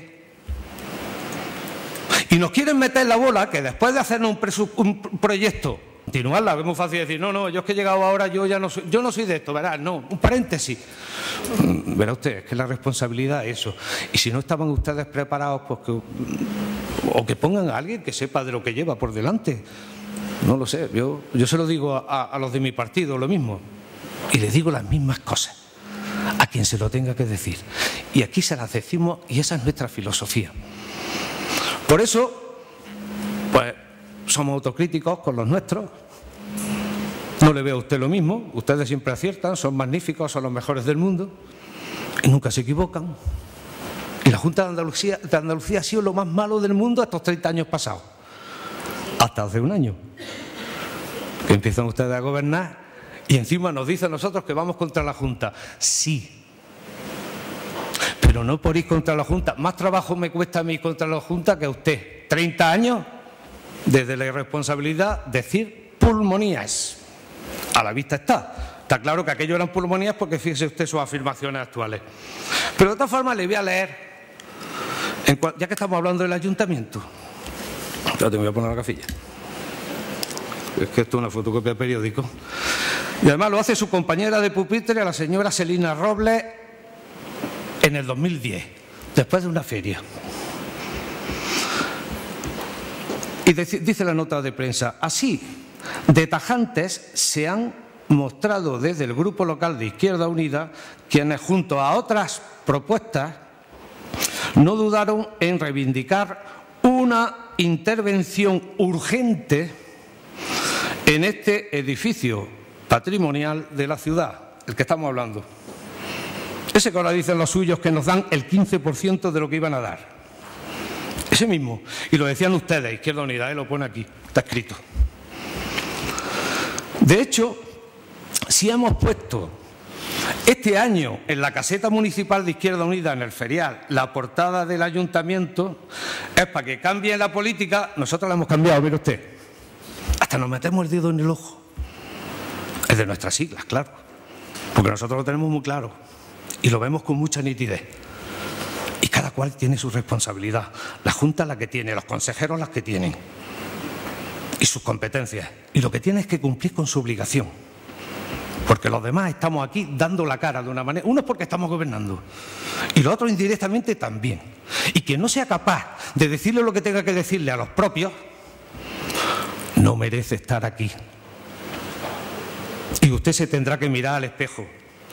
Y nos quieren meter la bola que después de hacernos un proyecto, continuarla, es muy fácil decir, no, yo es que he llegado ahora, yo no soy de esto, verá, no, un paréntesis. Verá usted, es que la responsabilidad es eso. Y si no estaban ustedes preparados, pues o que pongan a alguien que sepa de lo que lleva por delante. No lo sé, yo se lo digo a los de mi partido, lo mismo. Y les digo las mismas cosas a quien se lo tenga que decir. Y aquí se las decimos y esa es nuestra filosofía. Por eso, pues, somos autocríticos con los nuestros. No le veo a usted lo mismo. Ustedes siempre aciertan, son magníficos, son los mejores del mundo y nunca se equivocan. Y la Junta de Andalucía ha sido lo más malo del mundo estos 30 años pasados. Hasta hace un año. Que empiezan ustedes a gobernar y encima nos dicen nosotros que vamos contra la Junta. Sí. Pero no por ir contra la Junta. Más trabajo me cuesta a mí contra la Junta que a usted. 30 años desde la irresponsabilidad decir pulmonías. A la vista está. Está claro que aquello eran pulmonías porque fíjese usted sus afirmaciones actuales. Pero de otra forma le voy a leer, ya que estamos hablando del ayuntamiento. Ya te voy a poner la gafilla. Es que esto es una fotocopia de periódico. Y además lo hace su compañera de pupitre, la señora Celina Robles, en el 2010, después de una feria. Y dice la nota de prensa, así, de tajantes se han mostrado desde el grupo local de Izquierda Unida, quienes junto a otras propuestas no dudaron en reivindicar una intervención urgente en este edificio patrimonial de la ciudad, el que estamos hablando. Ese que ahora dicen los suyos que nos dan el 15% de lo que iban a dar. Ese mismo. Y lo decían ustedes, Izquierda Unida, lo pone aquí, está escrito. De hecho, si hemos puesto este año en la caseta municipal de Izquierda Unida, en el ferial, la portada del ayuntamiento, es para que cambie la política. Nosotros la hemos cambiado, mire usted. Hasta nos metemos el dedo en el ojo. Es de nuestras siglas, claro. Porque nosotros lo tenemos muy claro. Y lo vemos con mucha nitidez. Y cada cual tiene su responsabilidad. La Junta la que tiene, los consejeros las que tienen. Y sus competencias. Y lo que tiene es que cumplir con su obligación. Porque los demás estamos aquí dando la cara de una manera. Uno es porque estamos gobernando. Y los otros indirectamente también. Y quien no sea capaz de decirle lo que tenga que decirle a los propios, no merece estar aquí. Y usted se tendrá que mirar al espejo.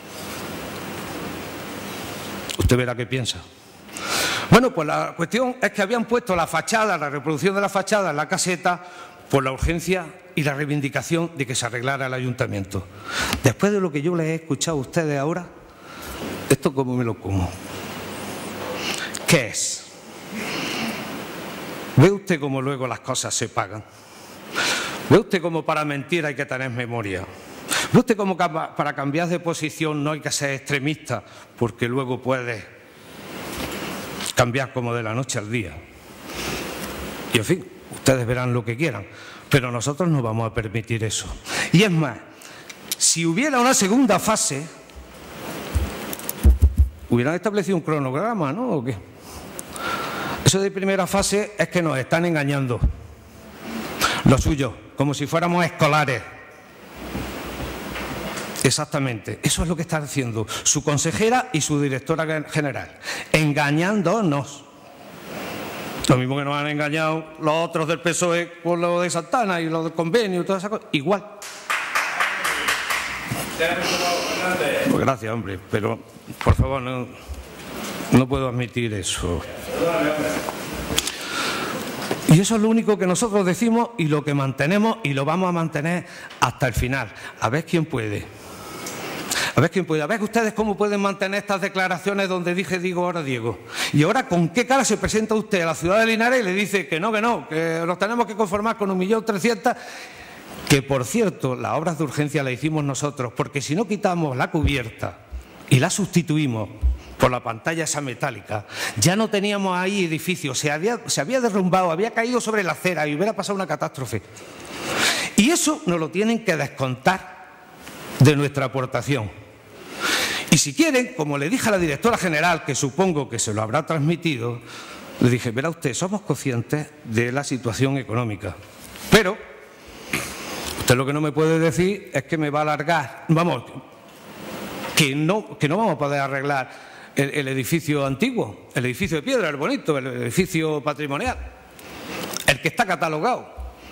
Usted verá qué piensa. Bueno, pues la cuestión es que habían puesto la fachada, la reproducción de la fachada en la caseta por la urgencia y la reivindicación de que se arreglara el ayuntamiento. Después de lo que yo les he escuchado a ustedes ahora, ¿esto cómo me lo como? ¿Qué es? ¿Ve usted cómo luego las cosas se pagan? ¿Ve usted cómo para mentir hay que tener memoria? ¿Ve usted cómo para cambiar de posición no hay que ser extremista? Porque luego puede cambiar como de la noche al día. Y en fin, ustedes verán lo que quieran, pero nosotros no vamos a permitir eso. Y es más, si hubiera una segunda fase, hubieran establecido un cronograma, ¿no? ¿O qué? Eso de primera fase es que nos están engañando. Lo suyo, como si fuéramos escolares. Exactamente, eso es lo que está haciendo su consejera y su directora general, engañándonos. Lo mismo que nos han engañado los otros del PSOE con lo de Santana y lo del convenio y todas esas cosas, igual. Pues gracias, hombre, pero por favor no puedo admitir eso. Y eso es lo único que nosotros decimos y lo que mantenemos y lo vamos a mantener hasta el final. A ver quién puede. A ver quién puede. A ver ustedes cómo pueden mantener estas declaraciones donde dije digo, ahora Diego. Y ahora, ¿con qué cara se presenta usted a la ciudad de Linares y le dice que no, que nos tenemos que conformar con 1.300.000? Que, por cierto, las obras de urgencia las hicimos nosotros, porque si no quitamos la cubierta y la sustituimos por la pantalla esa metálica, ya no teníamos ahí edificios, se había derrumbado, había caído sobre la acera y hubiera pasado una catástrofe. Y eso nos lo tienen que descontar de nuestra aportación. Y si quieren, como le dije a la directora general, que supongo que se lo habrá transmitido, le dije, verá usted, somos conscientes de la situación económica, pero usted lo que no me puede decir es que me va a alargar, vamos, que no vamos a poder arreglar el edificio antiguo, el edificio de piedra, el bonito, el edificio patrimonial, el que está catalogado.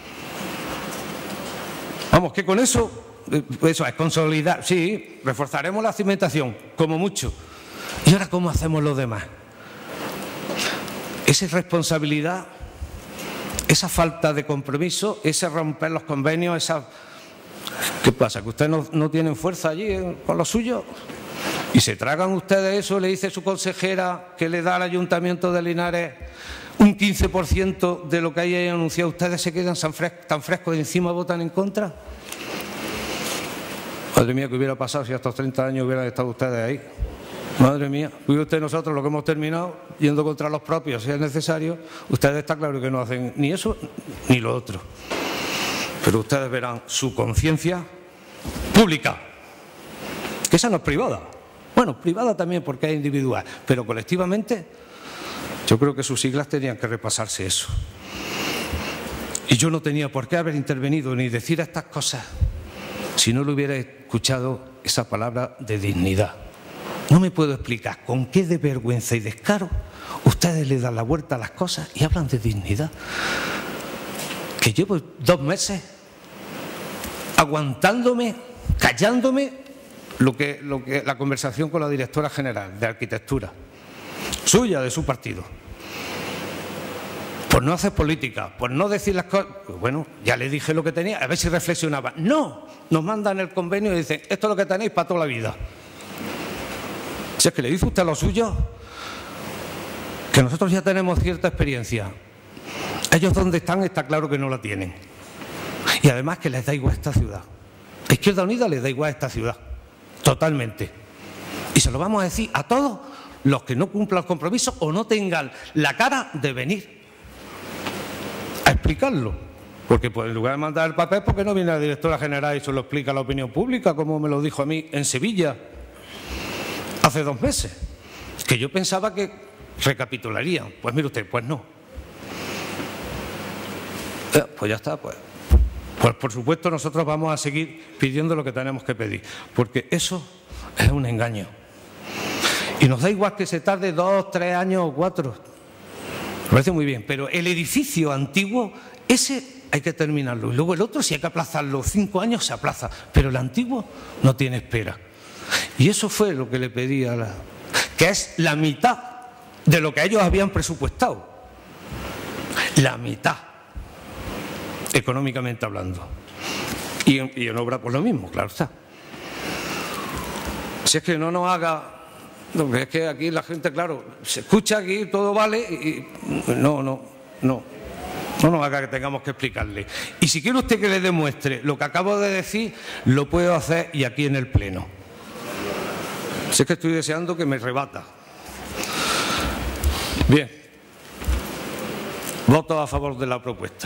Vamos, que con eso es consolidar, sí, reforzaremos la cimentación, como mucho. ¿Y ahora cómo hacemos los demás? Esa irresponsabilidad, esa falta de compromiso, ese romper los convenios, esa... ¿Qué pasa? ¿Que ustedes no tienen fuerza allí con lo suyo? ¿Y se tragan ustedes eso? Le dice su consejera que le da al Ayuntamiento de Linares un 15% de lo que ahí hayan anunciado. ¿Ustedes se quedan tan frescos y encima votan en contra? Madre mía, ¿qué hubiera pasado si a estos 30 años hubieran estado ustedes ahí? Madre mía, cuide usted nosotros lo que hemos terminado yendo contra los propios si es necesario. Ustedes está claro que no hacen ni eso ni lo otro. Pero ustedes verán su conciencia pública, que esa no es privada. Bueno, privada también porque es individual, pero colectivamente yo creo que sus siglas tenían que repasarse eso. Y yo no tenía por qué haber intervenido ni decir estas cosas si no le hubiera escuchado esa palabra de dignidad. No me puedo explicar con qué de vergüenza y descaro ustedes le dan la vuelta a las cosas y hablan de dignidad. Que llevo 2 meses aguantándome, callándome la conversación con la directora general de Arquitectura, suya, de su partido. Por no hacer política, por no decir las cosas. Pues bueno, ya le dije lo que tenía, a ver si reflexionaba. No, nos mandan el convenio y dicen, esto es lo que tenéis para toda la vida. Si es que le dice usted lo suyo, que nosotros ya tenemos cierta experiencia. Ellos donde están está claro que no la tienen. Y además que les da igual esta ciudad. A Izquierda Unida les da igual esta ciudad. Totalmente. Y se lo vamos a decir a todos los que no cumplan los compromisos o no tengan la cara de venir a explicarlo. Porque pues, en lugar de mandar el papel, ¿por qué no viene la directora general y se lo explica a la opinión pública, como me lo dijo a mí en Sevilla hace 2 meses? Que yo pensaba que recapitularían. Pues mire usted, pues no. Pues ya está, pues por supuesto nosotros vamos a seguir pidiendo lo que tenemos que pedir, porque eso es un engaño. Y nos da igual que se tarde 2, 3 años o 4. Me parece muy bien, pero el edificio antiguo, ese hay que terminarlo. Y luego el otro, si hay que aplazarlo 5 años, se aplaza. Pero el antiguo no tiene espera. Y eso fue lo que le pedí a que es la mitad de lo que ellos habían presupuestado. La mitad, económicamente hablando. Y en obra por lo mismo, claro está. Si es que no nos haga... No, es que aquí la gente, claro, se escucha aquí, todo vale y no nos haga que tengamos que explicarle. Y si quiere usted que le demuestre lo que acabo de decir, lo puedo hacer y aquí en el Pleno. Si es que estoy deseando que me rebata. Bien. Voto a favor de la propuesta.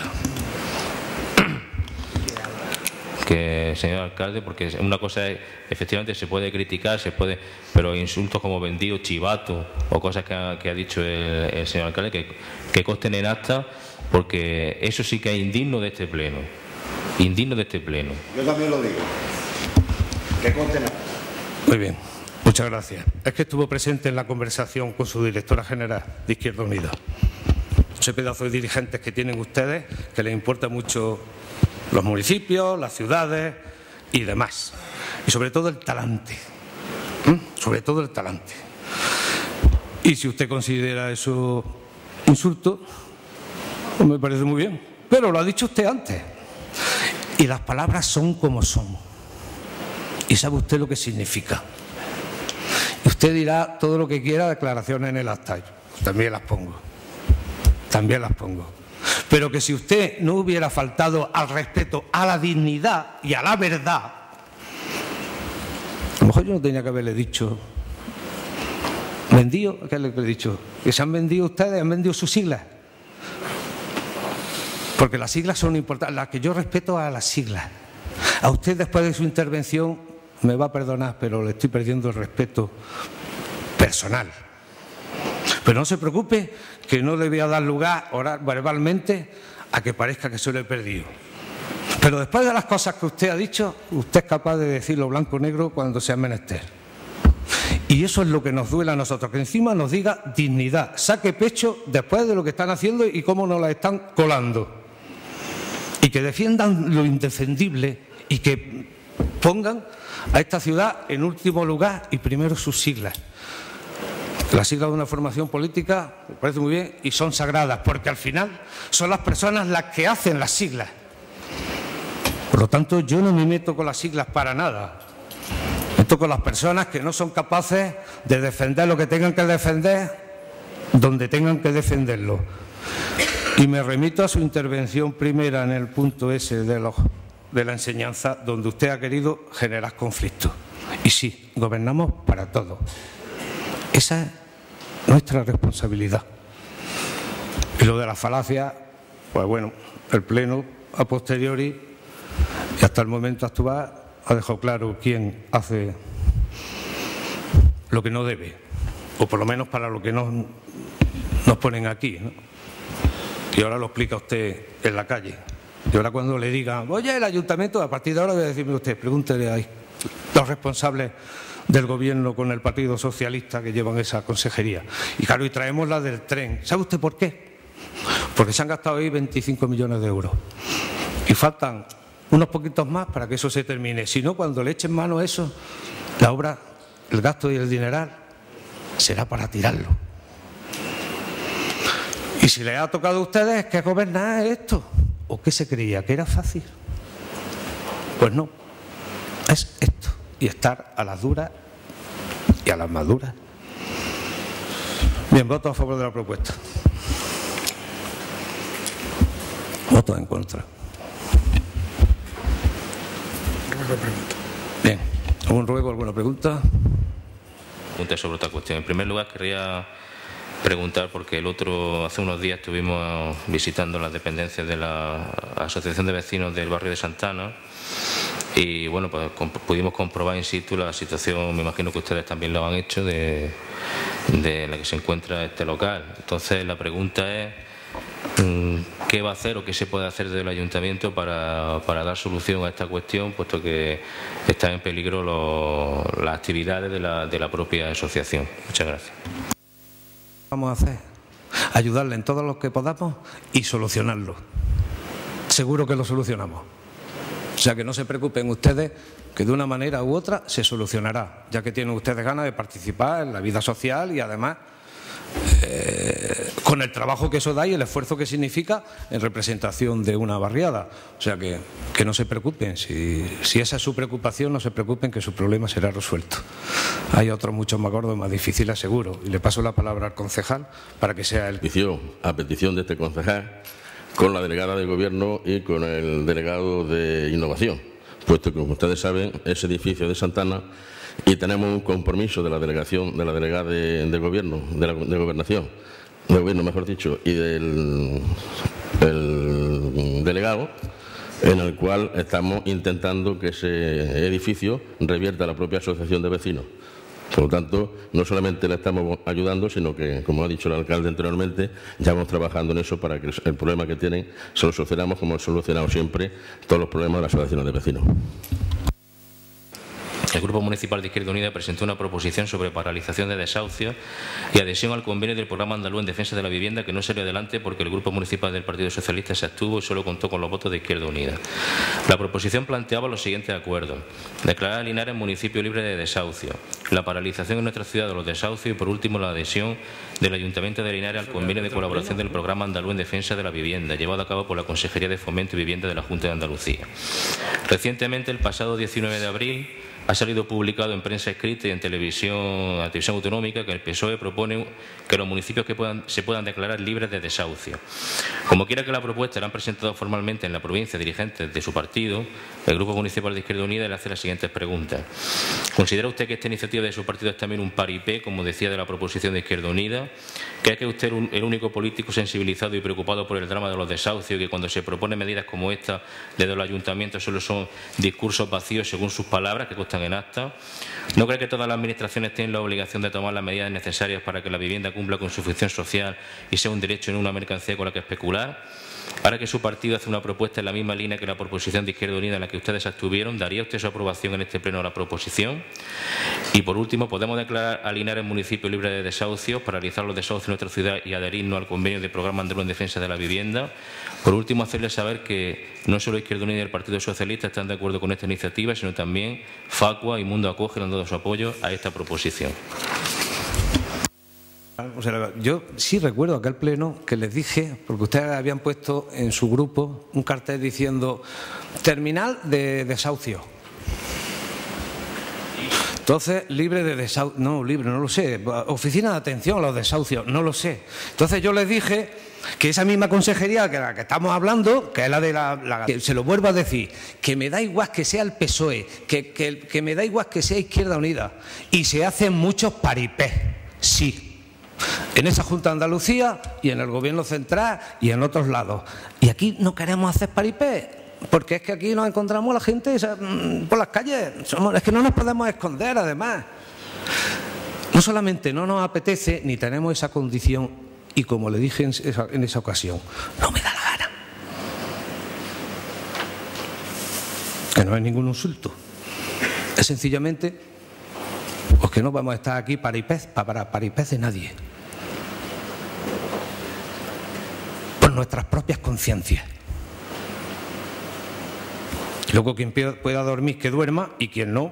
Que, señor alcalde, porque una cosa es, efectivamente se puede criticar, pero insultos como vendido, chivato o cosas que ha dicho el señor alcalde que consten en acta, porque eso sí que es indigno de este pleno. Indigno de este pleno. Yo también lo digo. Que consten en acta. Muy bien, muchas gracias. Es que estuvo presente en la conversación con su directora general de Izquierda Unida. Ese pedazo de dirigentes que tienen ustedes, que les importa mucho los municipios, las ciudades y demás. Y sobre todo el talante. Sobre todo el talante. Y si usted considera eso insulto, Me parece muy bien, pero lo ha dicho usted antes. Y las palabras son como son. Y sabe usted lo que significa. Y usted dirá todo lo que quiera, declaraciones en el acta. También las pongo. También las pongo. Pero que si usted no hubiera faltado al respeto, a la dignidad y a la verdad, a lo mejor yo no tenía que haberle dicho, vendido, ¿qué le he dicho? Que se han vendido ustedes, han vendido sus siglas. Porque las siglas son importantes, las que yo respeto a las siglas. A usted después de su intervención, me va a perdonar, pero le estoy perdiendo el respeto personal. Pero no se preocupe, que no le voy a dar lugar verbalmente a que parezca que se lo he perdido. Pero después de las cosas que usted ha dicho, usted es capaz de decirlo blanco o negro cuando sea menester. Y eso es lo que nos duele a nosotros, que encima nos diga dignidad, saque pecho después de lo que están haciendo y cómo nos la están colando. Y que defiendan lo indefendible y que pongan a esta ciudad en último lugar y primero sus siglas. Las siglas de una formación política me parece muy bien y son sagradas, porque al final son las personas las que hacen las siglas. Por lo tanto, yo no me meto con las siglas para nada. Me meto con las personas que no son capaces de defender lo que tengan que defender donde tengan que defenderlo. Y me remito a su intervención primera en el punto ese de la enseñanza, donde usted ha querido generar conflictos. Y sí, gobernamos para todos. Esa es nuestra responsabilidad. Y lo de la falacia, pues bueno, el Pleno a posteriori y hasta el momento actual ha dejado claro quién hace lo que no debe, o por lo menos para lo que nos ponen aquí, ¿no? Y ahora lo explica usted en la calle. Y ahora cuando le digan, oye, el ayuntamiento, a partir de ahora voy a decirme usted, pregúntele a los responsables del gobierno con el Partido Socialista que llevan esa consejería. Y claro, y traemos la del tren. ¿Sabe usted por qué? Porque se han gastado ahí 25 millones de euros. Y faltan unos poquitos más para que eso se termine. Si no, cuando le echen mano a eso, la obra, el gasto y el dineral será para tirarlo. Y si les ha tocado a ustedes que gobernar esto, ¿o qué se creía? ¿Que era fácil? Pues no, es esto. Y estar a las duras y a las maduras. Bien, voto a favor de la propuesta. Voto en contra. Bien, ¿algún ruego, alguna pregunta? Pregunta sobre otra cuestión. En primer lugar, querría preguntar, porque hace unos días estuvimos visitando las dependencias de la Asociación de Vecinos del barrio de Santana y bueno, pues pudimos comprobar in situ la situación, me imagino que ustedes también lo han hecho, de la que se encuentra este local. Entonces la pregunta es, ¿qué va a hacer o qué se puede hacer desde el ayuntamiento para dar solución a esta cuestión, puesto que están en peligro las actividades de la propia asociación? Muchas gracias. Vamos a hacer ayudarle en todo lo que podamos y solucionarlo. Seguro que lo solucionamos. O sea, que no se preocupen ustedes, que de una manera u otra se solucionará, ya que tienen ustedes ganas de participar en la vida social y además con el trabajo que eso da y el esfuerzo que significa en representación de una barriada. O sea, que no se preocupen. Si esa es su preocupación, no se preocupen, que su problema será resuelto. Hay otros mucho más gordos, más difíciles, seguro. Y le paso la palabra al concejal para que sea él. A petición de este concejal, con la delegada de Gobierno y con el delegado de Innovación, puesto que, como ustedes saben, ese edificio de Santana, y tenemos un compromiso de la delegación, de la delegada de Gobierno, de Gobernación, de Gobierno mejor dicho, y del delegado, en el cual estamos intentando que ese edificio revierta a la propia asociación de vecinos. Por lo tanto, no solamente le estamos ayudando, sino que, como ha dicho el alcalde anteriormente, ya vamos trabajando en eso para que el problema que tienen se lo solucionamos como hemos solucionado siempre todos los problemas de las asociaciones de vecinos. el Grupo Municipal de Izquierda Unida presentó una proposición sobre paralización de desahucios y adhesión al convenio del Programa Andaluz en Defensa de la Vivienda, que no salió adelante porque el Grupo Municipal del Partido Socialista se abstuvo y solo contó con los votos de Izquierda Unida. La proposición planteaba los siguientes acuerdos: declarar a Linares municipio libre de desahucio, la paralización en nuestra ciudad de los desahucios y, por último, la adhesión del Ayuntamiento de Linares al convenio de colaboración del Programa Andaluz en Defensa de la Vivienda, llevado a cabo por la Consejería de Fomento y Vivienda de la Junta de Andalucía. Recientemente, el pasado 19 de abril, ha salido publicado en prensa escrita y en televisión autonómica que el PSOE propone que los municipios se puedan declarar libres de desahucio. Como quiera que la propuesta la han presentado formalmente en la provincia dirigentes de su partido, el Grupo Municipal de Izquierda Unida le hace las siguientes preguntas. ¿Considera usted que esta iniciativa de su partido es también un paripé, como decía de la proposición de Izquierda Unida? ¿Cree que usted es el único político sensibilizado y preocupado por el drama de los desahucios, y que cuando se proponen medidas como esta desde los ayuntamientos solo son discursos vacíos, según sus palabras, que constan en acta? ¿No cree que todas las administraciones tienen la obligación de tomar las medidas necesarias para que la vivienda cumpla con su función social y sea un derecho y no una mercancía con la que especular? Ahora que su partido hace una propuesta en la misma línea que la proposición de Izquierda Unida en la que ustedes se abstuvieron, ¿daría usted su aprobación en este pleno a la proposición? Y por último, ¿podemos declarar a Linares municipio libre de desahucios, paralizar los desahucios en nuestra ciudad y adherirnos al convenio del Programa Andaluz en Defensa de la Vivienda? Por último, hacerles saber que no solo Izquierda Unida y el Partido Socialista están de acuerdo con esta iniciativa, sino también Facua y Mundo Acoge han dado su apoyo a esta proposición. O sea, yo sí recuerdo aquel pleno que les dije, porque ustedes habían puesto en su grupo un cartel diciendo terminal de desahucio. Entonces, libre de desahucio, no, libre, no lo sé, oficina de atención a los desahucios, no lo sé. Entonces yo les dije que esa misma consejería que la que estamos hablando, que es la de que se lo vuelvo a decir, que me da igual que sea el PSOE, que me da igual que sea Izquierda Unida, y se hacen muchos paripés, sí. En esa Junta de Andalucía y en el Gobierno central y en otros lados. Y aquí no queremos hacer paripé, porque es que aquí nos encontramos a la gente por las calles. Es que no nos podemos esconder, además. No solamente no nos apetece, ni tenemos esa condición, y como le dije en esa ocasión, no me da la gana. Que no es ningún insulto. Es sencillamente pues que no vamos a estar aquí para paripés de nadie. Por nuestras propias conciencias. Luego quien pueda dormir que duerma, y quien no,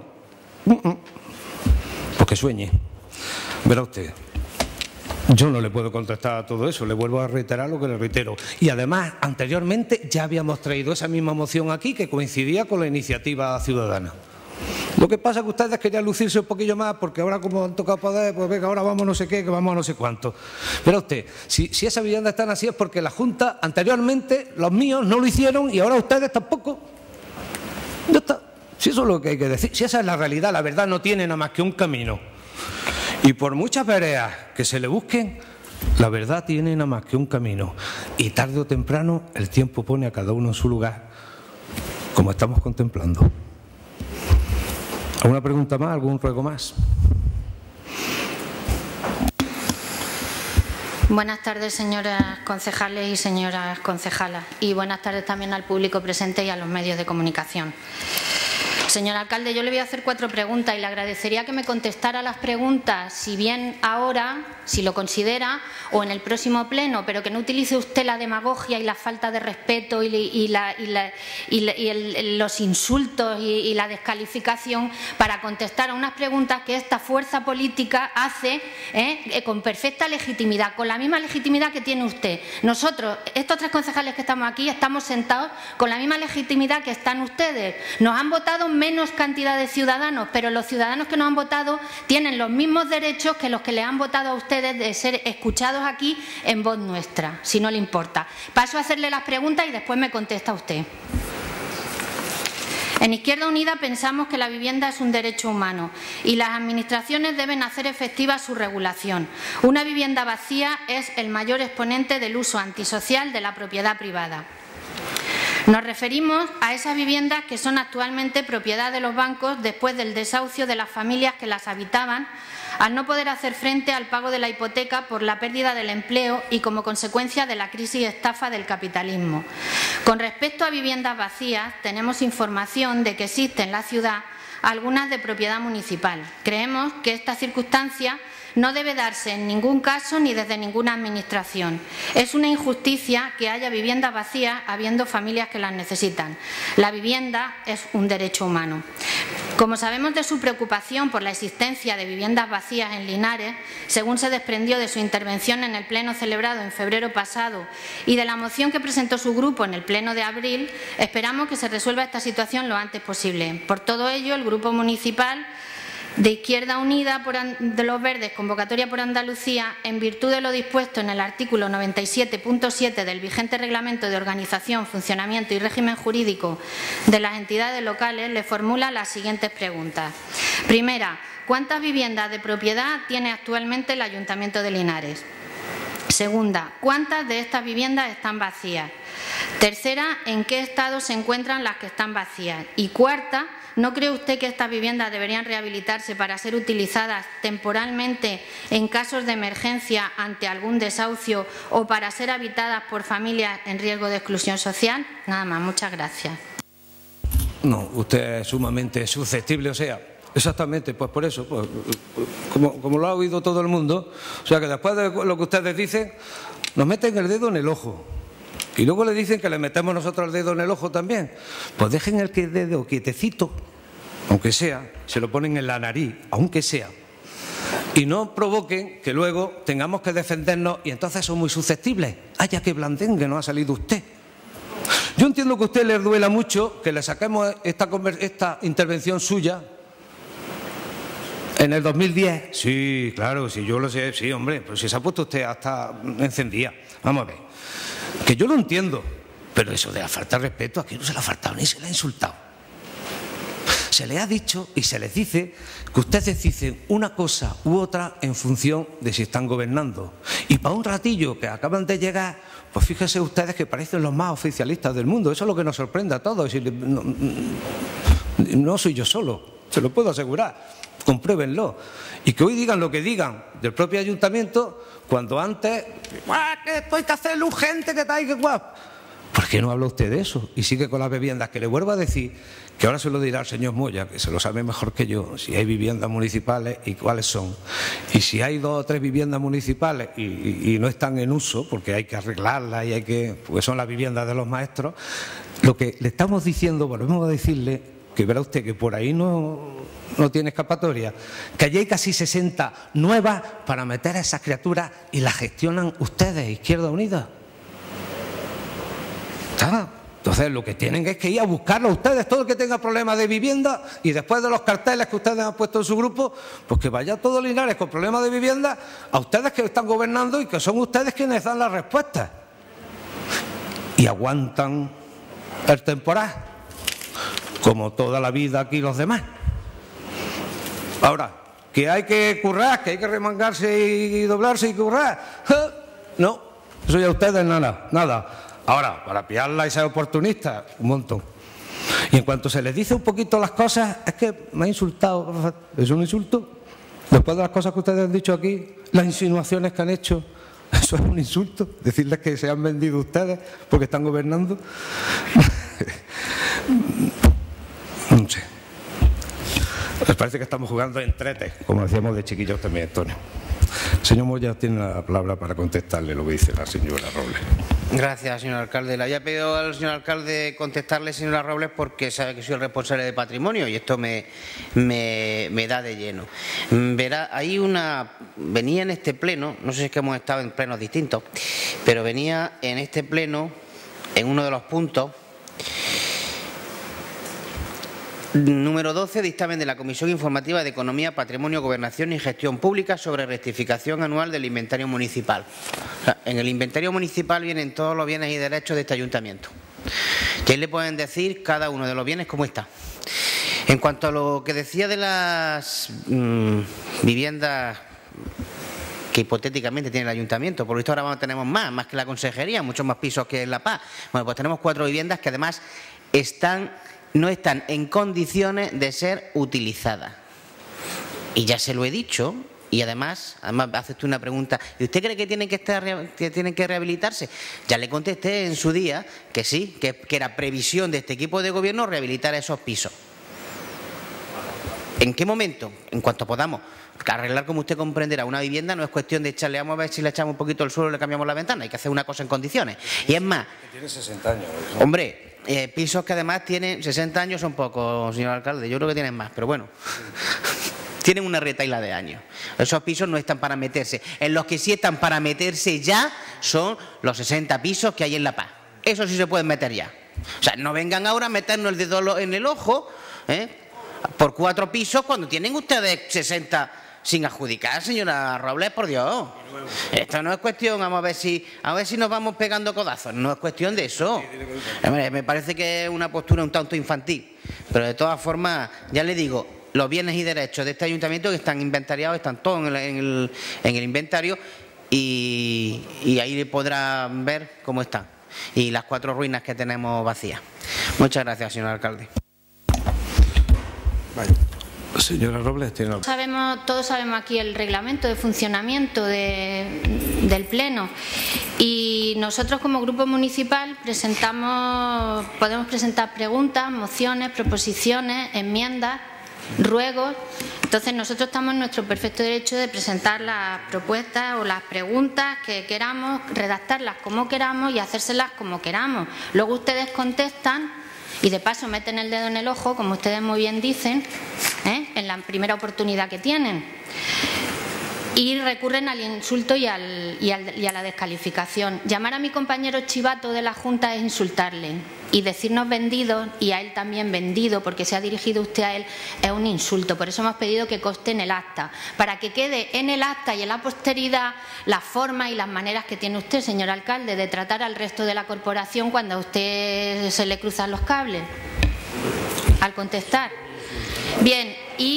pues que sueñe. Verá usted, yo no le puedo contestar a todo eso, le vuelvo a reiterar lo que le reitero. Y además, anteriormente ya habíamos traído esa misma moción aquí que coincidía con la iniciativa ciudadana. Lo que pasa es que ustedes querían lucirse un poquillo más, porque ahora como han tocado poder, pues venga, ahora vamos no sé qué, que vamos a no sé cuánto. Pero usted, si esas viviendas están así es porque la Junta anteriormente, los míos, no lo hicieron, y ahora ustedes tampoco. Ya está. Si eso es lo que hay que decir, si esa es la realidad, la verdad no tiene nada más que un camino. Y por muchas veredas que se le busquen, la verdad tiene nada más que un camino. Y tarde o temprano el tiempo pone a cada uno en su lugar, como estamos contemplando. ¿Alguna pregunta más? ¿Algún ruego más? Buenas tardes, señoras concejales y señoras concejalas. Y buenas tardes también al público presente y a los medios de comunicación. Señor alcalde, yo le voy a hacer 4 preguntas y le agradecería que me contestara las preguntas, si bien ahora, si lo considera, o en el próximo pleno, pero que no utilice usted la demagogia y la falta de respeto y los insultos y la descalificación para contestar a unas preguntas que esta fuerza política hace con perfecta legitimidad, con la misma legitimidad que tiene usted. Nosotros, estos 3 concejales que estamos aquí, estamos sentados con la misma legitimidad que están ustedes. Nos han votado menos cantidad de ciudadanos, pero los ciudadanos que nos han votado tienen los mismos derechos que los que les han votado a ustedes de ser escuchados aquí en voz nuestra, si no le importa. Paso a hacerle las preguntas y después me contesta usted. En Izquierda Unida pensamos que la vivienda es un derecho humano y las administraciones deben hacer efectiva su regulación. Una vivienda vacía es el mayor exponente del uso antisocial de la propiedad privada. Nos referimos a esas viviendas que son actualmente propiedad de los bancos después del desahucio de las familias que las habitaban, al no poder hacer frente al pago de la hipoteca por la pérdida del empleo y como consecuencia de la crisis y estafa del capitalismo. Con respecto a viviendas vacías, tenemos información de que existe en la ciudad algunas de propiedad municipal. Creemos que esta circunstancia no debe darse en ningún caso ni desde ninguna administración. Es una injusticia que haya viviendas vacías habiendo familias que las necesitan. La vivienda es un derecho humano. Como sabemos de su preocupación por la existencia de viviendas vacías en Linares, según se desprendió de su intervención en el pleno celebrado en febrero pasado y de la moción que presentó su grupo en el pleno de abril, esperamos que se resuelva esta situación lo antes posible. Por todo ello, el Grupo Municipal de Izquierda Unida de los Verdes, Convocatoria por Andalucía, en virtud de lo dispuesto en el artículo 97.7 del vigente Reglamento de Organización, Funcionamiento y Régimen Jurídico de las entidades locales, le formula las siguientes preguntas. Primera, ¿cuántas viviendas de propiedad tiene actualmente el Ayuntamiento de Linares? Segunda, ¿cuántas de estas viviendas están vacías? Tercera, ¿en qué estado se encuentran las que están vacías? Y cuarta, ¿no cree usted que estas viviendas deberían rehabilitarse para ser utilizadas temporalmente en casos de emergencia ante algún desahucio o para ser habitadas por familias en riesgo de exclusión social? Nada más, muchas gracias. No, usted es sumamente susceptible, o sea, exactamente, pues por eso, pues, como lo ha oído todo el mundo, o sea que después de lo que ustedes dicen, nos meten el dedo en el ojo. Y luego le dicen que le metemos nosotros el dedo en el ojo también. Pues dejen el dedo quietecito, aunque sea, se lo ponen en la nariz, aunque sea. Y no provoquen que luego tengamos que defendernos y entonces son muy susceptibles. ¡Haya que blandengue! No ha salido usted. Yo entiendo que a usted le duela mucho que le saquemos esta intervención suya en el 2010. Sí, claro, sí, yo lo sé, sí, hombre, pero si se ha puesto usted hasta encendida. Vamos a ver. Que yo lo entiendo, pero eso de la falta de respeto, aquí no se le ha faltado ni se le ha insultado. Se le ha dicho y se les dice que ustedes dicen una cosa u otra en función de si están gobernando. Y para un ratillo que acaban de llegar, pues fíjense ustedes que parecen los más oficialistas del mundo. Eso es lo que nos sorprende a todos. No soy yo solo, se lo puedo asegurar. Compruébenlo. Y que hoy digan lo que digan del propio ayuntamiento, cuando antes, que esto hay que hacerlo urgente, que tal, que guap. ¿Por qué no habla usted de eso? Y sigue con las viviendas, que le vuelvo a decir, que ahora se lo dirá el señor Moya, que se lo sabe mejor que yo, si hay viviendas municipales y cuáles son. Y si hay 2 o 3 viviendas municipales y no están en uso, porque hay que arreglarlas y hay que, porque son las viviendas de los maestros, lo que le estamos diciendo, volvemos a decirle, que verá usted que por ahí no tiene escapatoria, que allí hay casi 60 nuevas para meter a esas criaturas y las gestionan ustedes, Izquierda Unida. Entonces lo que tienen es que ir a buscarlo ustedes, todo el que tenga problemas de vivienda, y después de los carteles que ustedes han puesto en su grupo, pues que vaya todo Linares con problemas de vivienda a ustedes que están gobernando y que son ustedes quienes dan las respuestas. Y aguantan el temporal, como toda la vida aquí los demás. Ahora, que hay que currar, que hay que remangarse y doblarse y currar. No, eso ya ustedes nada. Ahora, para pillarla y ser oportunistas, un montón. Y en cuanto se les dice un poquito las cosas, es que me ha insultado. ¿Es un insulto? Después de las cosas que ustedes han dicho aquí, las insinuaciones que han hecho, ¿eso es un insulto? Decirles que se han vendido ustedes porque están gobernando. No sé. Les parece que estamos jugando en trete, como decíamos de chiquillos también, Antonio. El señor Moya tiene la palabra para contestarle lo que dice la señora Robles. Gracias, señor alcalde. Le había pedido al señor alcalde contestarle, señora Robles, porque sabe que soy el responsable de patrimonio y esto me da de lleno. Verá, venía en este pleno, no sé si es que hemos estado en plenos distintos, pero venía en este pleno, en uno de los puntos, número 12, dictamen de la Comisión Informativa de Economía, Patrimonio, Gobernación y Gestión Pública sobre rectificación anual del inventario municipal. O sea, en el inventario municipal vienen todos los bienes y derechos de este ayuntamiento. Y ahí le pueden decir cada uno de los bienes cómo está. En cuanto a lo que decía de las viviendas que hipotéticamente tiene el ayuntamiento, por lo visto ahora tenemos más que la consejería, muchos más pisos que en La Paz. Bueno, pues tenemos 4 viviendas que además no están en condiciones de ser utilizadas. Y ya se lo he dicho, y además hace usted una pregunta, ¿y usted cree que tienen que rehabilitarse? Ya le contesté en su día que sí, que era previsión de este equipo de gobierno rehabilitar esos pisos. ¿En qué momento? En cuanto podamos. Porque arreglar, como usted comprenderá, una vivienda no es cuestión de echarle, vamos a ver si le echamos un poquito el suelo y le cambiamos la ventana. Hay que hacer una cosa en condiciones. Y es más... Tiene 60 años. ¿No? Hombre, pisos que además tienen 60 años son pocos, señor alcalde. Yo creo que tienen más, pero bueno. Tienen una retaila de años. Esos pisos no están para meterse. En los que sí están para meterse ya son los 60 pisos que hay en La Paz. Eso sí se pueden meter ya. O sea, no vengan ahora a meternos el dedo en el ojo por 4 pisos cuando tienen ustedes 60 sin adjudicar, señora Robles, por Dios. Esto no es cuestión, vamos a ver si nos vamos pegando codazos. No es cuestión de eso. Me parece que es una postura un tanto infantil. Pero de todas formas, ya le digo, los bienes y derechos de este ayuntamiento que están inventariados, están todos en el inventario y ahí podrán ver cómo están. Y las 4 ruinas que tenemos vacías. Muchas gracias, señor alcalde. Vaya. Señora Robles, tiene la... Todos sabemos aquí el reglamento de funcionamiento del Pleno y nosotros como grupo municipal podemos presentar preguntas, mociones, proposiciones, enmiendas, ruegos. Entonces nosotros estamos en nuestro perfecto derecho de presentar las propuestas o las preguntas que queramos, redactarlas como queramos y hacérselas como queramos. Luego ustedes contestan y de paso meten el dedo en el ojo, como ustedes muy bien dicen, en la primera oportunidad que tienen. Y recurren al insulto y a la descalificación. Llamar a mi compañero chivato de la Junta es insultarle. Y decirnos vendidos, y a él también vendido, porque se ha dirigido usted a él, es un insulto. Por eso hemos pedido que conste en el acta, para que quede en el acta y en la posteridad las formas y las maneras que tiene usted, señor alcalde, de tratar al resto de la corporación cuando a usted se le cruzan los cables al contestar. Bien,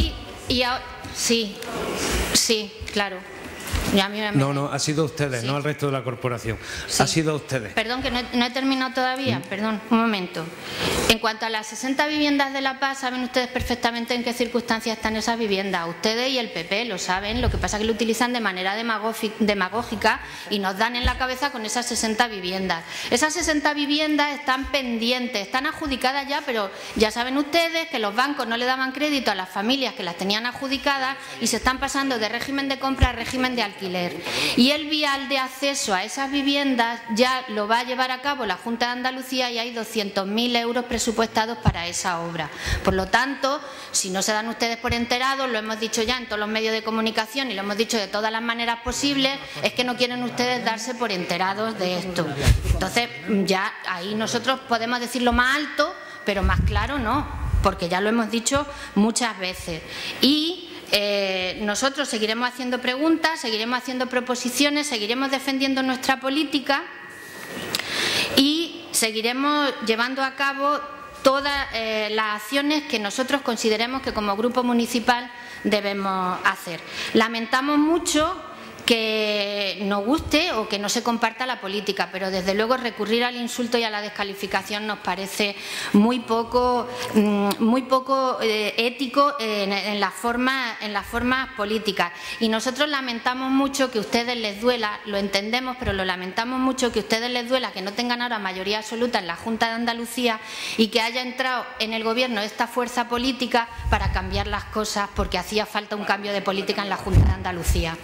sí, claro. No, ha sido ustedes, sí. No al resto de la corporación. Sí. Ha sido ustedes. Perdón, que no he terminado todavía. Perdón, un momento. En cuanto a las 60 viviendas de La Paz, saben ustedes perfectamente en qué circunstancias están esas viviendas. Ustedes y el PP lo saben. Lo que pasa es que lo utilizan de manera demagógica y nos dan en la cabeza con esas 60 viviendas. Esas 60 viviendas están pendientes, están adjudicadas ya, pero ya saben ustedes que los bancos no le daban crédito a las familias que las tenían adjudicadas y se están pasando de régimen de compra a régimen de alquiler. Y el vial de acceso a esas viviendas ya lo va a llevar a cabo la Junta de Andalucía y hay 200.000 euros presupuestados para esa obra. Por lo tanto, si no se dan ustedes por enterados, lo hemos dicho ya en todos los medios de comunicación y lo hemos dicho de todas las maneras posibles, es que no quieren ustedes darse por enterados de esto. Entonces, ya ahí nosotros podemos decirlo más alto, pero más claro no, porque ya lo hemos dicho muchas veces. Y nosotros seguiremos haciendo preguntas, seguiremos haciendo proposiciones, seguiremos defendiendo nuestra política y seguiremos llevando a cabo todas las acciones que nosotros consideremos que como grupo municipal debemos hacer. Lamentamos mucho que no guste o que no se comparta la política, pero desde luego recurrir al insulto y a la descalificación nos parece muy poco ético en las formas políticas. Y nosotros lamentamos mucho que a ustedes les duela, lo entendemos, pero lo lamentamos mucho que a ustedes les duela que no tengan ahora mayoría absoluta en la Junta de Andalucía y que haya entrado en el Gobierno esta fuerza política para cambiar las cosas, porque hacía falta un cambio de política en la Junta de Andalucía.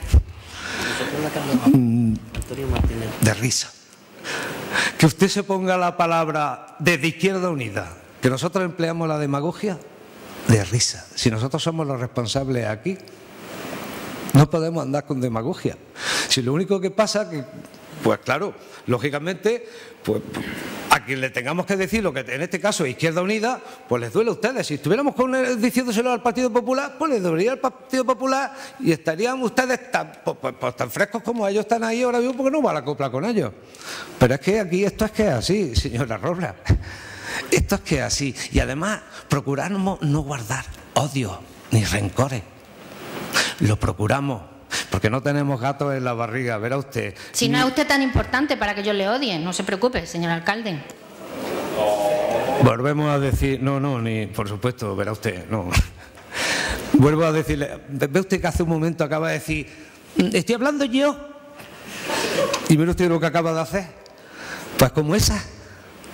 De risa. Que usted se ponga la palabra desde Izquierda Unida, que nosotros empleamos la demagogia, de risa. Si nosotros somos los responsables aquí, no podemos andar con demagogia. Si lo único que pasa que, pues claro, lógicamente, pues a quien le tengamos que decir lo que en este caso es Izquierda Unida, pues les duele a ustedes. Si estuviéramos diciéndoselo al Partido Popular, pues les dolería al Partido Popular y estarían ustedes tan frescos como ellos están ahí ahora mismo, porque no va a la copla con ellos. Pero es que aquí esto es que es así, señora Robles. Esto es que es así. Y además, procuramos no guardar odio ni rencores. Lo procuramos. Porque no tenemos gatos en la barriga, verá usted. Si no es usted tan importante para que yo le odie, no se preocupe, señor alcalde. Volvemos a decir, ni por supuesto, verá usted, no. Vuelvo a decirle, ve usted que hace un momento acaba de decir, estoy hablando yo. Y mire usted lo que acaba de hacer. Pues como esa,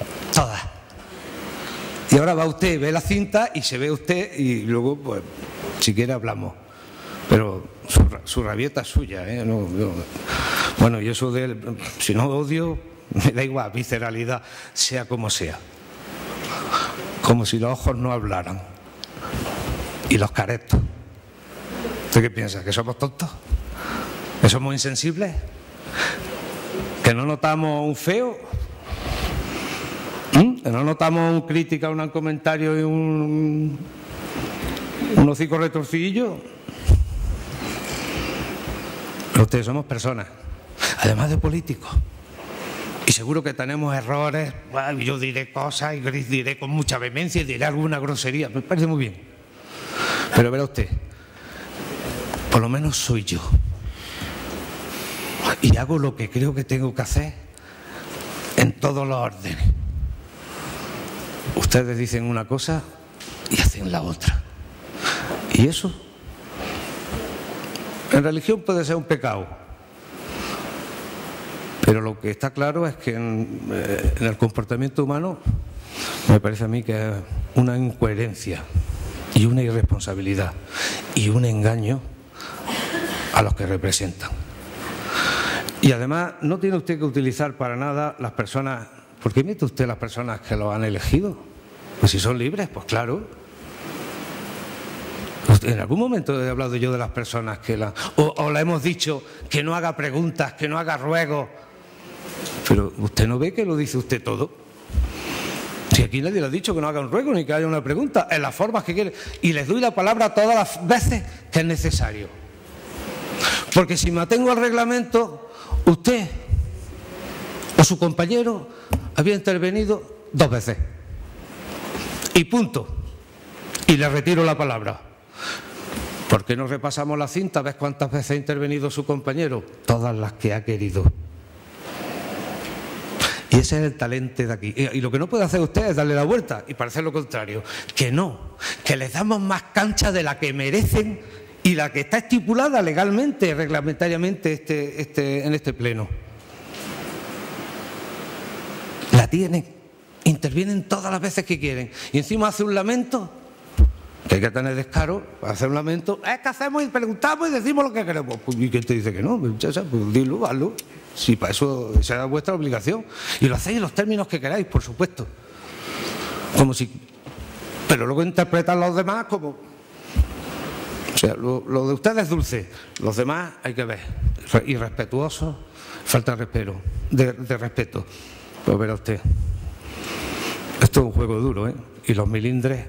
todas. Y ahora va usted, ve la cinta y se ve usted y luego pues Si quiere hablamos. Pero su rabieta es suya, ¿eh? Bueno, y eso si no odio, me da igual, visceralidad, sea como sea. Como si los ojos no hablaran. Y los caretos. ¿Usted qué piensa? ¿Que somos tontos? ¿Que somos insensibles? ¿Que no notamos un feo? ¿Que no notamos un crítica, un comentario y un hocico retorcidillo? Pero ustedes somos personas, además de políticos. Y seguro que tenemos errores. Bueno, yo diré cosas y diré con mucha vehemencia y diré alguna grosería. Me parece muy bien. Pero verá usted, por lo menos soy yo. Y hago lo que creo que tengo que hacer en todos los órdenes. Ustedes dicen una cosa y hacen la otra. Y eso, en religión puede ser un pecado. Pero lo que está claro es que en el comportamiento humano me parece a mí que es una incoherencia y una irresponsabilidad y un engaño a los que representan. Y además no tiene usted que utilizar para nada las personas. ¿Por qué mete usted las personas que lo han elegido? Pues si son libres, pues claro. En algún momento he hablado yo de las personas que o le hemos dicho que no haga preguntas, que no haga ruegos. Pero usted no ve que lo dice usted todo. Si aquí nadie le ha dicho que no haga un ruego ni que haya una pregunta, en las formas que quiere. Y les doy la palabra todas las veces que es necesario. Porque si me atengo al reglamento, usted o su compañero había intervenido 2 veces. Y punto. Y le retiro la palabra. ¿Por qué no repasamos la cinta? ¿Ves cuántas veces ha intervenido su compañero? Todas las que ha querido. Y ese es el talento de aquí. Y lo que no puede hacer usted es darle la vuelta y parecer lo contrario. Que no, que les damos más cancha de la que merecen y la que está estipulada legalmente, reglamentariamente en este pleno. La tienen, intervienen todas las veces que quieren. Y encima hace un lamento, que hay que tener descaro para hacer un lamento. Es que hacemos y preguntamos y decimos lo que queremos. Pues, ¿y quién te dice que no? Pues dilo, hazlo. Si para eso será vuestra obligación. Y lo hacéis en los términos que queráis, por supuesto. Como si... Pero luego interpretan los demás como... O sea, lo de ustedes es dulce. Los demás hay que ver. Irrespetuosos, falta de respeto. Pues verá usted. Esto es un juego duro, ¿eh? Y los milindres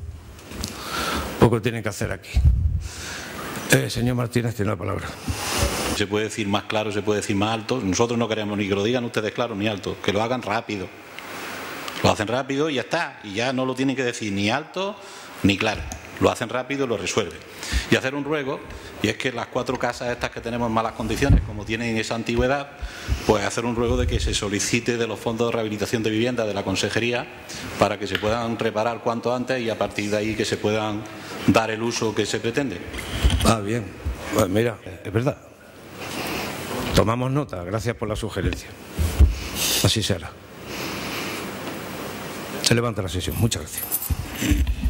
poco tienen que hacer aquí. Señor Martínez, tiene la palabra. Se puede decir más claro, se puede decir más alto. Nosotros no queremos ni que lo digan ustedes claro ni alto, que lo hagan rápido. Lo hacen rápido y ya está. Y ya no lo tienen que decir ni alto ni claro. Lo hacen rápido y lo resuelven. Y hacer un ruego, y es que las 4 casas estas que tenemos en malas condiciones, como tienen esa antigüedad, pues hacer un ruego de que se solicite de los fondos de rehabilitación de vivienda de la Consejería para que se puedan reparar cuanto antes y a partir de ahí que se puedan dar el uso que se pretende. Ah, bien. Pues mira, es verdad. Tomamos nota, gracias por la sugerencia. Así será. Se levanta la sesión. Muchas gracias.